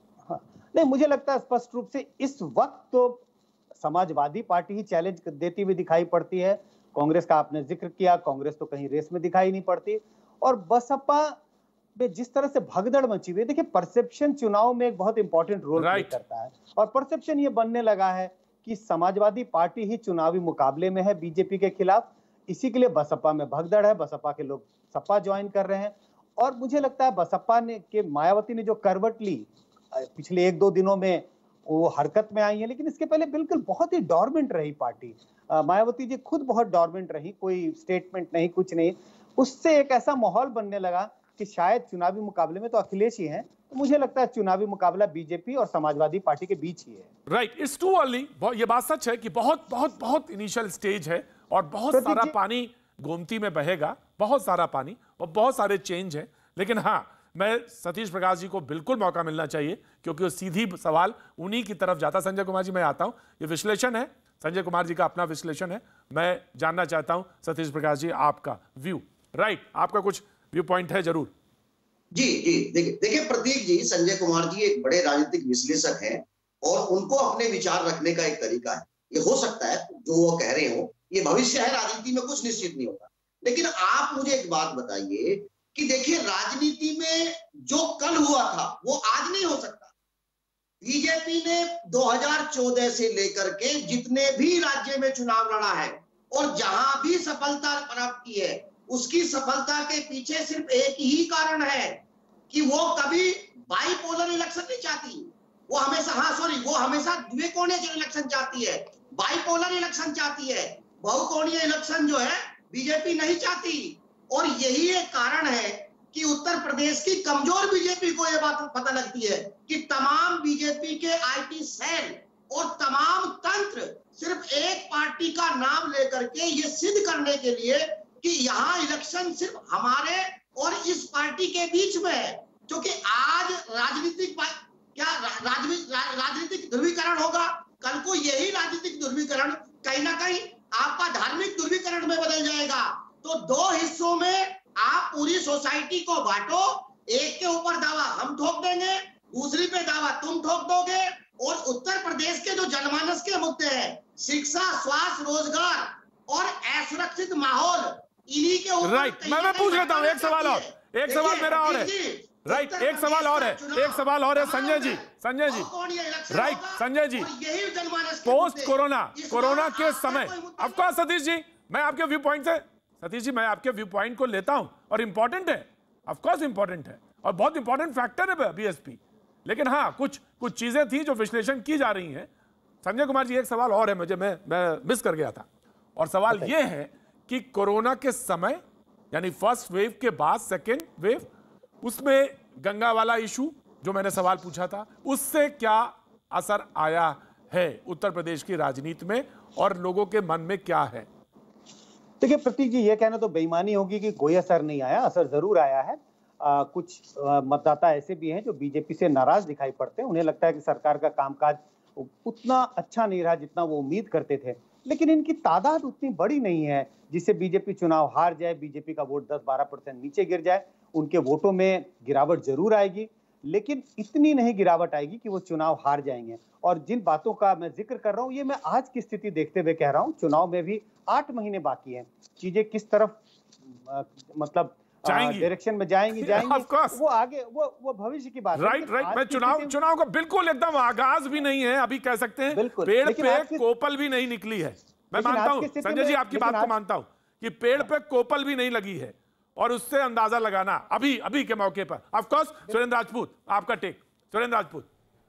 नहीं, मुझे लगता है स्पष्ट रूप से इस वक्त तो समाजवादी पार्टी ही चैलेंज देती हुई दिखाई पड़ती है। कांग्रेस का आपने जिक्र किया, कांग्रेस तो कहीं रेस में दिखाई नहीं पड़ती। और बसपा में जिस तरह से भगदड़ मची हुई है, देखिए परसेप्शन चुनाव में एक बहुत इंपॉर्टेंट रोल प्ले करता है, और परसेप्शन ये बनने लगा है कि समाजवादी पार्टी ही चुनावी मुकाबले में है बीजेपी के खिलाफ। इसी के लिए बसपा में भगदड़ है, बसपा के लोग सपा ज्वाइन कर रहे हैं। और मुझे लगता है बसपा ने के मायावती ने जो करवट ली पिछले एक दो दिनों में, वो हरकत में आई है, लेकिन इसके पहले बिल्कुल बहुत ही डॉर्मेंट रही पार्टी। मायावती जी खुद बहुत डॉर्मेंट रही, कोई स्टेटमेंट नहीं, कुछ नहीं। उससे एक ऐसा माहौल बनने लगा कि शायद चुनावी मुकाबले में तो अखिलेश ही हैं, तो मुझे लगता है चुनावी मुकाबला बीजेपी और समाजवादी पार्टी के बीच ही है। Right, it's too early. ये बात सच है कि बहुत बहुत बहुत इनिशियल स्टेज है और बहुत सारा पानी गोमती में बहेगा, बहुत सारा पानी और बहुत सारे चेंज है। लेकिन हाँ, मैं सतीश प्रकाश जी को बिल्कुल मौका मिलना चाहिए, क्योंकि वो सीधी सवाल उन्हीं की तरफ जाता। संजय कुमार जी, मैं आता हूं, ये विश्लेषण है, संजय कुमार जी का अपना विश्लेषण है, मैं जानना चाहता हूं सतीश प्रकाश जी आपका व्यू। राइट, आपका कुछ व्यू पॉइंट है जरूर। जी जी देखिए देखिए प्रतीक जी, संजय कुमार जी एक बड़े राजनीतिक विश्लेषक हैं और उनको अपने विचार रखने का एक तरीका है। ये हो सकता है जो वो कह रहे हो, ये भविष्य है, राजनीति में कुछ निश्चित नहीं होता। लेकिन आप मुझे एक बात बताइए कि देखिए राजनीति में जो कल हुआ था वो आज नहीं हो सकता। बीजेपी ने दो हज़ार चौदह से लेकर के जितने भी राज्य में चुनाव लड़ा है और जहां भी सफलता प्राप्त की है, उसकी सफलता के पीछे सिर्फ एक ही कारण है कि वो कभी बाइपोलर इलेक्शन नहीं चाहती। वो हमेशा हाँ सॉरी वो हमेशा द्विकोणीय इलेक्शन चाहती है, बाइपोलर इलेक्शन चाहती है। बहुकोणीय इलेक्शन जो है बीजेपी नहीं चाहती। और यही एक कारण है कि उत्तर प्रदेश की कमजोर बीजेपी को यह बात पता लगती है कि तमाम बीजेपी के आईटी सेल और तमाम तंत्र सिर्फ एक पार्टी का नाम लेकर के ये सिद्ध करने के लिए कि यहाँ इलेक्शन सिर्फ हमारे और इस पार्टी के बीच में है। क्योंकि आज राजनीतिक क्या राजनीतिक राजनीतिक ध्रुवीकरण होगा, कल को यही राजनीतिक ध्रुवीकरण कहीं ना कहीं आपका धार्मिक ध्रुवीकरण में बदल जाएगा। तो दो हिस्सों में आप पूरी सोसाइटी को बांटो, एक के ऊपर दावा हम ठोक देंगे, दूसरी पे दावा तुम ठोक दोगे। और उत्तर प्रदेश के जो जनमानस के मुद्दे हैं, शिक्षा, स्वास्थ्य, रोजगार और असुरक्षित माहौल, इन्हीं के ऊपर राइट। मैं मैं पूछ लेता हूँ एक सवाल और, एक सवाल मेरा और है। राइट, एक सवाल और है, एक सवाल और है Sanjay ji, Sanjay ji, right Sanjay ji, post corona corona के समय, ऑफ कोर्स सतीश जी, मैं आपके व्यू पॉइंट से सतीश जी मैं आपके व्यू पॉइंट को लेता हूं और इंपॉर्टेंट है, ऑफ कोर्स इंपॉर्टेंट है और बहुत इंपॉर्टेंट फैक्टर है बीएसपी। लेकिन हाँ, कुछ कुछ चीजें थी जो विश्लेषण की जा रही हैं। संजय कुमार जी, एक सवाल और है, मुझे मैं मैं मिस कर गया था, और सवाल ये है कि कोरोना के समय यानी फर्स्ट वेव के बाद सेकेंड वेव, उसमें गंगा वाला इशू जो मैंने सवाल पूछा था, उससे क्या असर आया है उत्तर प्रदेश की राजनीति में और लोगों के मन में क्या है? देखिए प्रतीक जी, ये कहना तो बेईमानी होगी कि कोई असर नहीं आया। असर जरूर आया है। आ, कुछ आ, मतदाता ऐसे भी हैं जो बीजेपी से नाराज दिखाई पड़ते हैं। उन्हें लगता है कि सरकार का कामकाज उतना अच्छा नहीं रहा जितना वो उम्मीद करते थे। लेकिन इनकी तादाद उतनी बड़ी नहीं है जिससे बीजेपी चुनाव हार जाए, बीजेपी का वोट दस बारह परसेंट नीचे गिर जाए। उनके वोटों में गिरावट जरूर आएगी, लेकिन इतनी नहीं गिरावट आएगी कि वो चुनाव हार जाएंगे। और जिन बातों का मैं जिक्र कर रहा हूं, ये मैं आज की स्थिति देखते हुए कह रहा हूं। चुनाव में भी आठ महीने बाकी हैं। चीजें किस तरफ आ, मतलब डायरेक्शन में जाएंगी जाएंगी वो आगे वो वो भविष्य की बात है। राइट राइट मैं चुनाव चुनाव का बिल्कुल एकदम आगाज भी नहीं है अभी, कह सकते हैं पेड़ पे कोपल भी नहीं निकली है। मैं मानता हूं संजय जी, आपकी बात को मानता हूं कि पेड़ पे कोपल भी नहीं लगी है और उससे अंदाजा लगाना अभी अभी के मौके पर। ऑफ कोर्स सुरेंद्र राजपूत, आपका टेक। सुरेंद्र राजपूत,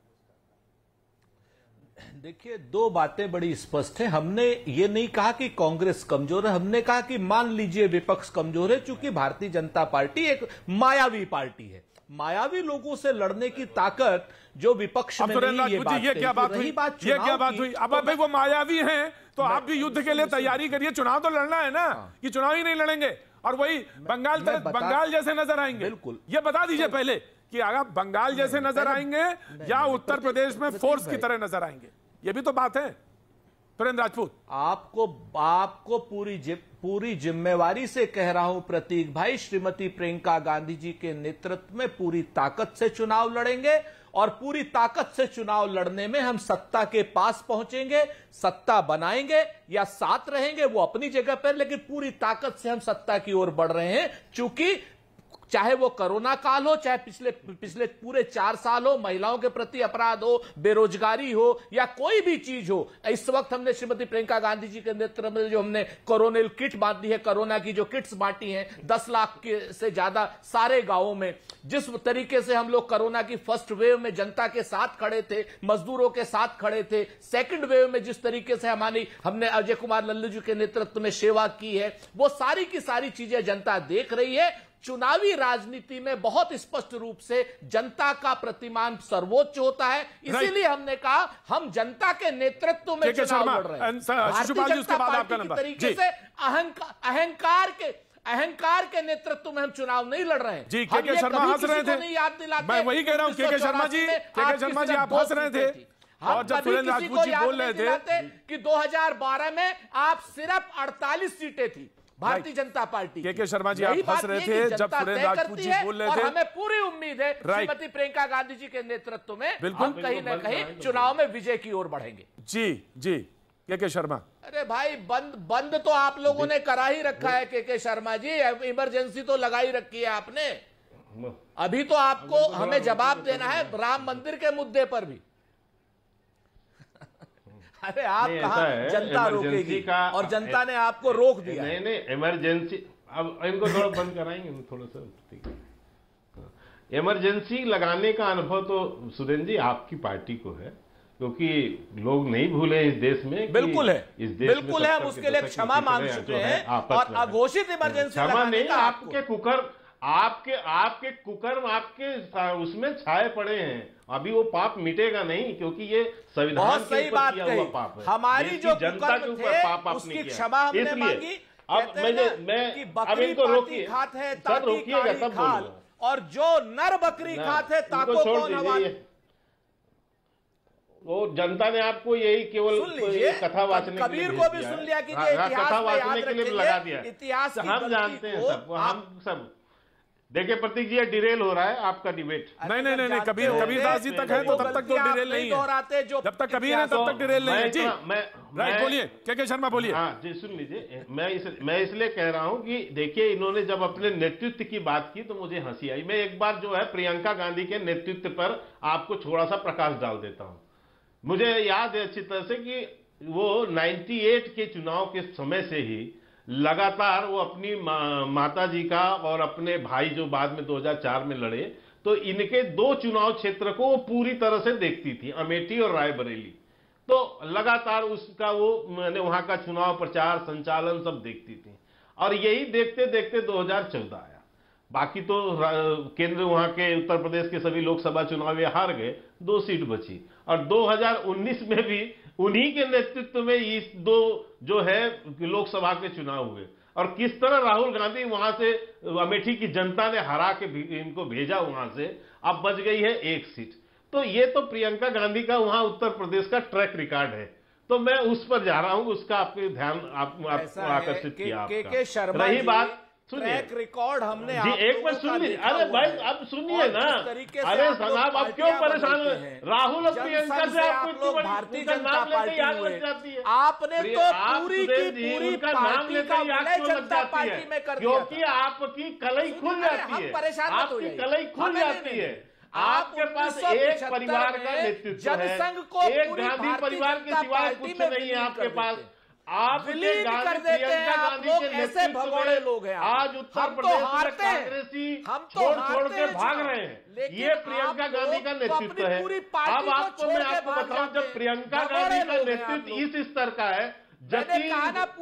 देखिए दो बातें बड़ी स्पष्ट है। हमने ये नहीं कहा कि कांग्रेस कमजोर है, हमने कहा कि मान लीजिए विपक्ष कमजोर है, चूंकि भारतीय जनता पार्टी एक मायावी पार्टी है। मायावी लोगों से लड़ने की ताकत जो विपक्ष में नहीं, ये बात ये क्या बात हुई? ये क्या बात हुई? अब भाई वो मायावी हैं तो आप भी युद्ध के लिए तैयारी करिए। चुनाव तो लड़ना है ना, कि चुनाव ही नहीं लड़ेंगे और वही बंगाल बंगाल जैसे नजर आएंगे। बिल्कुल, ये बता दीजिए पहले कि अगर बंगाल जैसे नजर आएंगे या उत्तर प्रदेश में फोर्स की तरह नजर आएंगे, ये भी तो बात है। सुरेंद्र राजपूत। आपको आपको पूरी जि, पूरी जिम्मेवारी से कह रहा हूं प्रतीक भाई, श्रीमती प्रियंका गांधी जी के नेतृत्व में पूरी ताकत से चुनाव लड़ेंगे और पूरी ताकत से चुनाव लड़ने में हम सत्ता के पास पहुंचेंगे, सत्ता बनाएंगे या साथ रहेंगे वो अपनी जगह पर, लेकिन पूरी ताकत से हम सत्ता की ओर बढ़ रहे हैं। चूंकि चाहे वो कोरोना काल हो, चाहे पिछले पिछले पूरे चार साल हो, महिलाओं के प्रति अपराध हो, बेरोजगारी हो या कोई भी चीज हो, इस वक्त हमने श्रीमती प्रियंका गांधी जी के नेतृत्व में जो हमने कोरोनिल किट बांटी है, कोरोना की जो किट्स बांटी हैं दस लाख के से ज्यादा सारे गांवों में, जिस तरीके से हम लोग कोरोना की फर्स्ट वेव में जनता के साथ खड़े थे, मजदूरों के साथ खड़े थे, सेकंड वेव में जिस तरीके से हमारी हमने अजय कुमार लल्लू जी के नेतृत्व में सेवा की है, वो सारी की सारी चीजें जनता देख रही है। चुनावी राजनीति में बहुत स्पष्ट रूप से जनता का प्रतिमान सर्वोच्च होता है, इसीलिए हमने कहा हम जनता के नेतृत्व में चुनाव लड़ रहे हैं। भारतीय जनता पार्टी की तरीके से अहंकार अहंकार के अहंकार के नेतृत्व में हम चुनाव नहीं लड़ रहे हैं। जी के के शर्मा हंस रहे थे, नहीं याद दिलाते, मैं वही कह रहा हूं। के के शर्मा जी के के शर्मा जी आप हंस रहे थे और जब सुरेंद्र राजपूत जी बोल रहे थे कि दो हज़ार बारह में आप सिर्फ अड़तालीस सीटें थी भारतीय जनता पार्टी। के के शर्मा जी आप हंस रहे थे जब सुरेंद्र राजपूत जी बोल रहे थे। हमें पूरी उम्मीद है श्रीमती प्रियंका गांधी जी के नेतृत्व में हम कहीं ना कहीं चुनाव में विजय की ओर बढ़ेंगे। जी जी के के शर्मा। अरे भाई बंद बंद तो आप लोगों ने करा ही रखा है के के शर्मा जी, इमरजेंसी तो लगाई रखी है आपने। अभी तो आपको हमें जवाब देना है राम मंदिर के मुद्दे पर भी। अरे आप कहा जनता रोकेगी और जनता ने आपको रोक दिया। नहीं नहीं इमरजेंसी, अब इनको थोड़ा बंद कराएंगे थोड़ा सा। इमरजेंसी लगाने का अनुभव तो सुरेंद्र जी आपकी पार्टी को है, क्योंकि लोग नहीं भूले इस देश में। बिल्कुल है, इस देश बिल्कुल है, हम उसके लिए क्षमा मांग चुके हैं और अघोषित इमरजेंसी क्षमा नहीं, आपके कुकर आपके आपके कुकर्म आपके उसमें छाए पड़े हैं। अभी वो पाप मिटेगा नहीं, क्योंकि ये संविधान के ऊपर किया हुआ पाप है। हमारी जो जनता के ऊपर पाप आपने किया, क्षमा हमने मांगी। अब मैं मैं अब इनको रोकिए, सर रोकिएगा तब बोलूंगा। और जो नर बकरी खाते ताको कौन हवाले। वो जनता ने आपको यही केवल कथा वाचने कबीर को भी सुन लिया कि कथा वाचने के लिए लगा दिया। इतिहास हम जानते हैं सब, हम सब। देखिए प्रतीक जी ये डिरेल हो रहा है आपका डिबेट। नहीं नहीं नहीं कबीर कबीरदास जी तक है तो तब तक तो डिरेल नहीं है, जब तक कबीर है तब तक डिरेल नहीं है। जी राइट, बोलिए के के शर्मा बोलिए। हाँ जी सुन लीजिए, मैं इस मैं इसलिए कह रहा हूं कि देखिए इन्होंने जब अपने नेतृत्व की बात की तो मुझे हंसी आई। मैं एक बार जो है प्रियंका गांधी के नेतृत्व पर आपको थोड़ा सा प्रकाश डाल देता हूं। मुझे याद है अच्छी तरह से कि वो अट्ठानवे के चुनाव के समय से ही लगातार वो अपनी मा, माता जी का और अपने भाई जो बाद में दो हज़ार चार में लड़े, तो इनके दो चुनाव क्षेत्र को वो पूरी तरह से देखती थी, अमेठी और रायबरेली। तो लगातार उसका वो मैंने वहां का चुनाव प्रचार संचालन सब देखती थी और यही देखते देखते दो हज़ार चौदह आया। बाकी तो केंद्र वहां के उत्तर प्रदेश के सभी लोकसभा चुनाव ये हार गए, दो सीट बची। और दो हज़ार उन्नीस में भी उन्हीं के नेतृत्व में इस दो जो है लोकसभा के चुनाव हुए और किस तरह राहुल गांधी वहां से अमेठी की जनता ने हरा के इनको भेजा वहां से, अब बच गई है एक सीट। तो ये तो प्रियंका गांधी का वहां उत्तर प्रदेश का ट्रैक रिकॉर्ड है, तो मैं उस पर जा रहा हूं, उसका आपके ध्यान आप, आपको आकर्षित किया। के के शर्मा रही बात ट्रैक रिकॉर्ड हमने जी एक बार सुन लीजिए। अरे भाई अब सुनिए ना, अरे जनाब आप क्यों परेशान हुए? राहुल और प्रियंका से आपको भारतीय जनता पार्टी याद लग जाती है। आपने तो पूरी की पूरी पार्टी का विलय जनता पार्टी में कर दिया, क्योंकि आपकी कलई खुल जाती है, आपकी कलई खुल जाती है। आपके पास एक परिवार का नेतृत्व है, एक गांधी परिवार के सिवाय कुछ नहीं है आपके पास। आप विलीन कर देते हैं आप लोग, ऐसे भगोड़े लोग हैं। आज उत्तर प्रदेश में कांग्रेसी छोड़ छोड़ के भाग रहे हैं, ये प्रियंका गांधी का नेतृत्व है। अब आपको मैं आपको बताऊं, जब प्रियंका गांधी का नेतृत्व इस स्तर का है, जतिन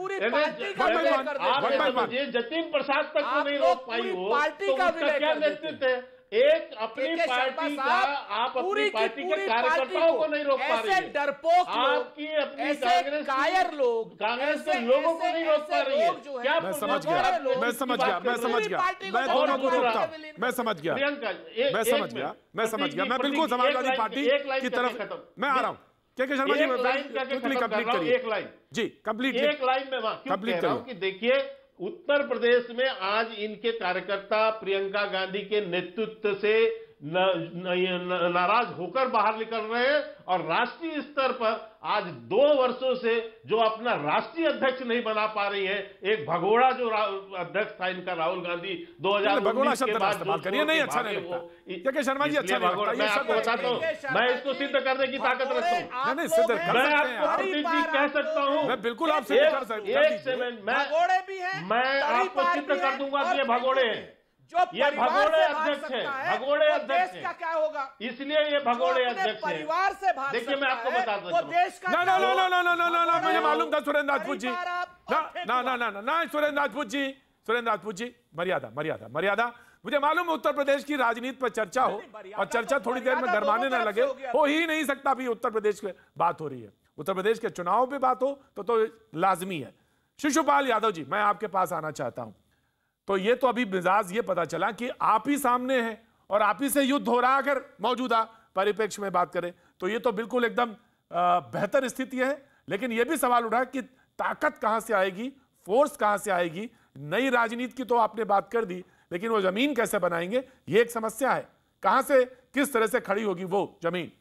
जतिन प्रसाद तक को नहीं रोक पाई हो, तो उसका क्या नेतृत्व है? एक अपनी पार्टी का आप अपनी पार्टी के कार्यकर्ताओं को नहीं रोक पा रही है, डरपोक आपकी अपनी कांग्रेस कायर लोग कांग्रेस के लोगों को नहीं रोक पा रही है। क्या मैं समझ गया मैं समझ गया मैं समझ गया मैं दोनों को रोकता हूं, मैं समझ गया मैं समझ गया मैं समझ गया मैं बिल्कुल समाजवादी पार्टी की तरफ मैं आ रहा हूं। के के शर्मा जी, एक लाइन क्या के खत्म कर रहा हूं, एक लाइन जी कंप्लीट, एक लाइन में वहां क्यों कह रहा हूं कि देखिए उत्तर प्रदेश में आज इनके कार्यकर्ता प्रियंका गांधी के नेतृत्व से न, न, न, नाराज होकर बाहर निकल रहे हैं और राष्ट्रीय स्तर पर आज दो वर्षों से जो अपना राष्ट्रीय अध्यक्ष नहीं बना पा रही है, एक भगोड़ा जो अध्यक्ष था इनका राहुल गांधी दो हजार उन्नीस के बाद जो करिए नहीं अच्छा नहीं लगता, के के शर्मा जी अच्छा नहीं लगता, मैं आपको बताता हूं, मैं इसको सिद्ध करने की ताकत रखता हूं, नहीं सिद्ध कर मैं सकते हैं आपको प्रतीक जी कह सकता हूं, मैं बिल्कुल आप सिद्ध कर सकते हैं, एक सेकंड मैं मैं आपको सिद्ध कर दूंगा कि ये भगोड़े हैं, जो ये भगोड़े अध्यक्ष है, भगोड़े अध्यक्ष का क्या होगा, इसलिए ये भगोड़े अध्यक्ष है। परिवार से भाग देखिए मैं आपको बता दूं, वो देश का ना ना ना ना ना ना ना ना मुझे मालूम था सुरेंद्र राजपूत जी, ना ना ना ना ना सुरेंद्र राजपूत जी, सुरेंद्र राजपूत जी मर्यादा मर्यादा मर्यादा मुझे मालूम उत्तर प्रदेश की राजनीति पर चर्चा हो और चर्चा थोड़ी देर में गरमाने ना लगे, हो ही नहीं सकता भी उत्तर प्रदेश की बात हो रही है, उत्तर प्रदेश के चुनाव पे बात हो तो तो लाजमी है। शिशुपाल यादव जी मैं आपके पास आना चाहता हूं, तो ये तो अभी मिजाज ये पता चला कि आप ही सामने हैं और आप ही से युद्ध हो रहा, अगर मौजूदा परिप्रेक्ष्य में बात करें तो ये तो बिल्कुल एकदम बेहतर स्थिति है, लेकिन ये भी सवाल उठा कि ताकत कहां से आएगी, फोर्स कहां से आएगी, नई राजनीति की तो आपने बात कर दी, लेकिन वो जमीन कैसे बनाएंगे ये एक समस्या है, कहां से किस तरह से खड़ी होगी वो जमीन।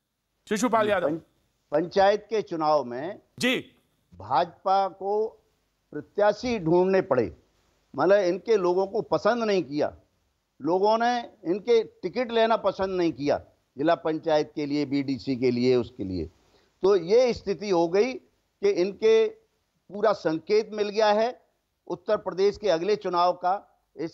शिशुपाल यादव, पंचायत के चुनाव में जी भाजपा को प्रत्याशी ढूंढने पड़े, मतलब इनके लोगों को पसंद नहीं किया, लोगों ने इनके टिकट लेना पसंद नहीं किया जिला पंचायत के लिए, बीडीसी के लिए, उसके लिए, तो ये स्थिति हो गई कि इनके पूरा संकेत मिल गया है उत्तर प्रदेश के अगले चुनाव का। इस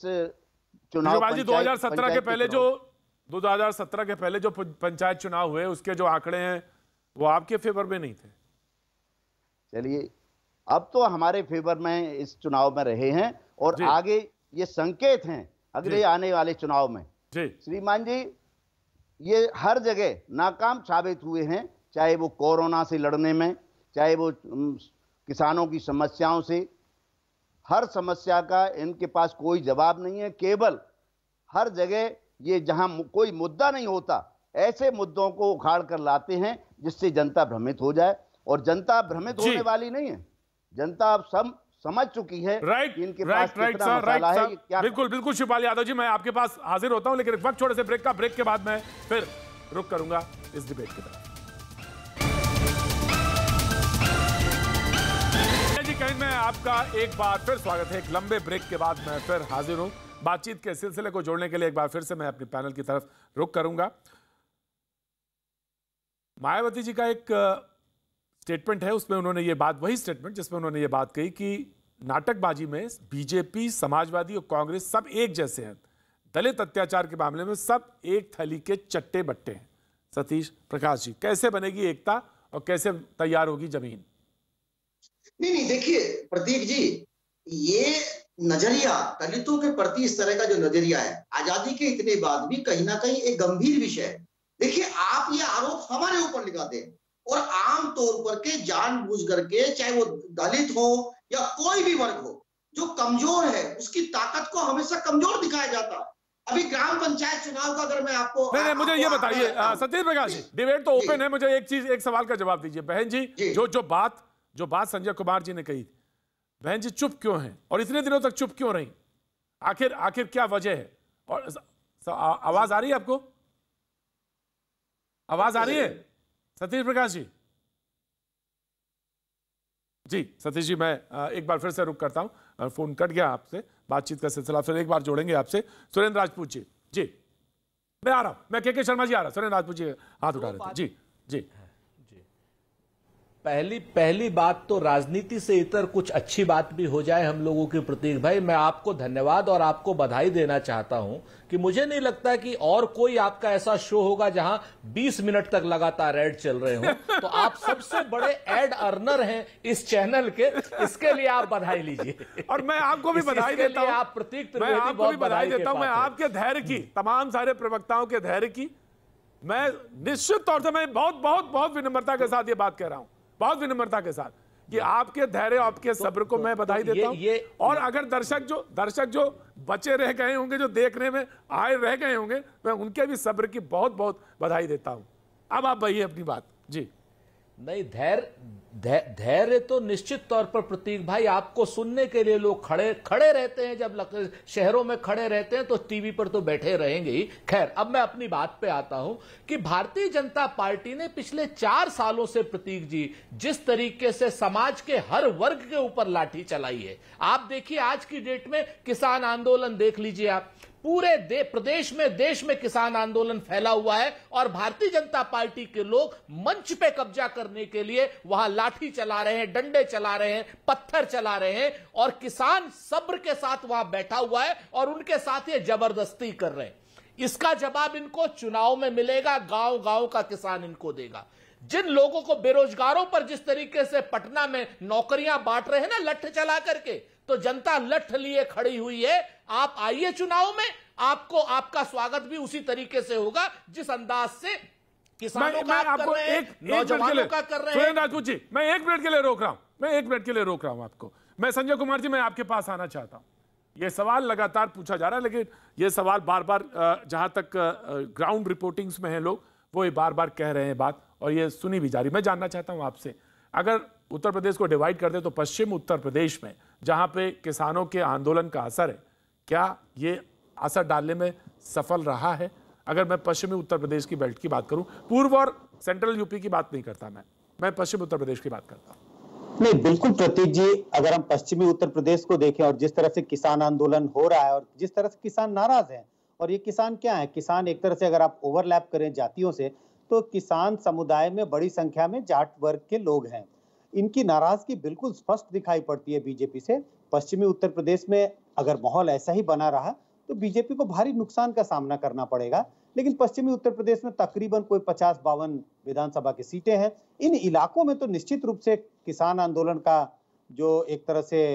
चुनाव दो हज़ार सत्रह के पहले जो दो हज़ार सत्रह के पहले जो पंचायत चुनाव हुए उसके जो आंकड़े हैं वो आपके फेवर में नहीं थे। चलिए अब तो हमारे फेवर में इस चुनाव में रहे हैं और आगे ये संकेत हैं अगले आने वाले चुनाव में। श्रीमान जी ये हर जगह नाकाम साबित हुए हैं, चाहे वो कोरोना से लड़ने में, चाहे वो किसानों की समस्याओं से, हर समस्या का इनके पास कोई जवाब नहीं है, केवल हर जगह ये जहां कोई मुद्दा नहीं होता ऐसे मुद्दों को उखाड़ कर लाते हैं जिससे जनता भ्रमित हो जाए, और जनता भ्रमित होने वाली नहीं है, जनता अब सब समझ चुकी है राइट इनके राइट पास राइट कितना सर, मसाला राइट है, क्या बिल्कुल बिल्कुल। शिवपाल यादव जी मैं आपके पास हाजिर होता हूं, लेकिन एक वक्त छोटे से ब्रेक का, ब्रेक के बाद मैं फिर रुक करूंगा इस डिबेट की तरफ। जी कहीं में आपका एक बार फिर स्वागत है, एक लंबे ब्रेक के बाद मैं फिर हाजिर हूं। बातचीत के सिलसिले को जोड़ने के लिए एक बार फिर से मैं अपने पैनल की तरफ रुक करूंगा। मायावती जी का एक स्टेटमेंट है, उसमें उन्होंने ये बात, वही स्टेटमेंट जिसमें उन्होंने ये बात कही कि नाटकबाजी में बीजेपी, समाजवादी और कांग्रेस सब एक जैसे हैं, दलित अत्याचार के मामले में सब एक थैली के चट्टे बट्टे हैं। सतीश प्रकाश जी, कैसे बनेगी एकता और कैसे तैयार होगी जमीन? नहीं नहीं देखिए प्रतीक जी, ये नजरिया दलितों के प्रति इस तरह का जो नजरिया है आजादी के इतने बाद भी कहीं ना कहीं एक गंभीर विषय है। देखिए आप ये आरोप हमारे ऊपर लगाते हैं और आम तौर पर के जानबूझ करके, चाहे वो दलित हो या कोई भी वर्ग हो, जो कमजोर है उसकी ताकत को हमेशा कमजोर दिखाया जाता है। अभी ग्राम पंचायत चुनाव का अगर मैं आपको नहीं नहीं मुझे ये बताइए सतीश प्रकाश जी, डिबेट तो ओपन है, मुझे एक चीज, एक सवाल का जवाब दीजिए। बहन जी, जी जो जो बात जो बात संजय कुमार जी ने कही, बहन जी चुप क्यों हैं और इतने दिनों तक चुप क्यों रही? आखिर आखिर क्या वजह है? और आवाज आ रही है आपको? आवाज आ रही है सतीश प्रकाश जी? जी सतीश जी, मैं एक बार फिर से रुक करता हूं, फोन कट गया आपसे, बातचीत का सिलसिला फिर एक बार जोड़ेंगे आपसे। सुरेंद्र राजपूत जी, जी मैं आ रहा हूं, मैं के के शर्मा जी आ रहा हूं, सुरेंद्र राजपूत जी हाथ उठा रहे थे। जी जी जी पहली पहली बात तो राजनीति से इतर कुछ अच्छी बात भी हो जाए हम लोगों की। प्रतीक भाई, मैं आपको धन्यवाद और आपको बधाई देना चाहता हूं कि मुझे नहीं लगता कि और कोई आपका ऐसा शो होगा जहां बीस मिनट तक लगातार ऐड चल रहे हो। तो आप सबसे बड़े ऐड अर्नर हैं इस चैनल के, इसके लिए आप बधाई लीजिए। और मैं आपको भी बधाई देता हूं, आप प्रतीक मैं आपको भी बधाई देता हूं, मैं आपके धैर्य की, तमाम सारे प्रवक्ताओं के धैर्य की मैं निश्चित तौर से मैं बहुत बहुत बहुत विनम्रता के साथ ये बात कह रहा हूं, बहुत विनम्रता के साथ कि आपके धैर्य, आपके सब्र को मैं बधाई देता हूं। और अगर दर्शक जो दर्शक जो बचे रह गए होंगे, जो देखने में आए रह गए होंगे, मैं उनके भी सब्र की बहुत बहुत बधाई देता हूं। अब आप वही अपनी बात। जी नहीं, धैर्य धैर्य तो निश्चित तौर पर प्रतीक भाई आपको सुनने के लिए लोग खड़े खड़े रहते हैं। जब शहरों में खड़े रहते हैं तो टीवी पर तो बैठे रहेंगे ही। खैर, अब मैं अपनी बात पे आता हूं कि भारतीय जनता पार्टी ने पिछले चार सालों से प्रतीक जी जिस तरीके से समाज के हर वर्ग के ऊपर लाठी चलाई है, आप देखिए आज की डेट में किसान आंदोलन देख लीजिए आप, पूरे दे, प्रदेश में देश में किसान आंदोलन फैला हुआ है और भारतीय जनता पार्टी के लोग मंच पे कब्जा करने के लिए वहां लाठी चला रहे हैं, डंडे चला रहे हैं, पत्थर चला रहे हैं और किसान सब्र के साथ वहां बैठा हुआ है और उनके साथ ये जबरदस्ती कर रहे हैं। इसका जवाब इनको चुनाव में मिलेगा, गांव गांव का किसान इनको देगा। जिन लोगों को, बेरोजगारों पर जिस तरीके से पटना में नौकरियां बांट रहे हैं ना लठ चला करके, तो जनता लठ लिए खड़ी हुई है। आप आइए चुनाव में, आपको आपका स्वागत भी उसी तरीके से होगा जिस अंदाज से किसानों का आप कर रहे हैं, नौजवानों का कर रहे हैं। सुरेंद्र राजपूत जी, मैं एक मिनट के लिए रोक रहा हूं, मैं एक मिनट के लिए रोक रहा हूं आपको। मैं संजय कुमार जी, मैं आपके पास आना चाहता हूं। यह सवाल लगातार पूछा जा रहा है, लेकिन यह सवाल बार बार जहां तक ग्राउंड रिपोर्टिंग्स में है लोग, वो ये बार बार कह रहे हैं बात और ये सुनी भी जा रही। मैं जानना चाहता हूं आपसे, अगर उत्तर प्रदेश को डिवाइड कर दे तो पश्चिम उत्तर प्रदेश में जहां पे किसानों के आंदोलन का असर है, क्या ये असर डालने में सफल रहा है? अगर मैं पश्चिमी उत्तर प्रदेश की बेल्ट की बात करूं, पूर्व और सेंट्रल यूपी की बात नहीं करता, मैं मैं पश्चिम उत्तर प्रदेश की बात करता हूं। नहीं, बिल्कुल प्रतीक जी, अगर हम पश्चिमी उत्तर प्रदेश को देखें और जिस तरह से किसान आंदोलन हो रहा है और जिस तरह से किसान नाराज हैं, और ये किसान क्या है, किसान एक तरह से अगर आप ओवरलैप करें जातियों से, तो किसान समुदाय में बड़ी संख्या में जाट वर्ग के लोग हैं। इनकी नाराजगी बिल्कुल स्पष्ट दिखाई पड़ती है बीजेपी से। पश्चिमी उत्तर प्रदेश में अगर माहौल ऐसा ही बना रहा तो बीजेपी को भारी नुकसान का सामना करना पड़ेगा। लेकिन पश्चिमी उत्तर प्रदेश में तकरीबन कोई पचास बावन विधानसभा की सीटें हैं। इन इलाकों में तो निश्चित रूप से किसान आंदोलन का जो एक तरह से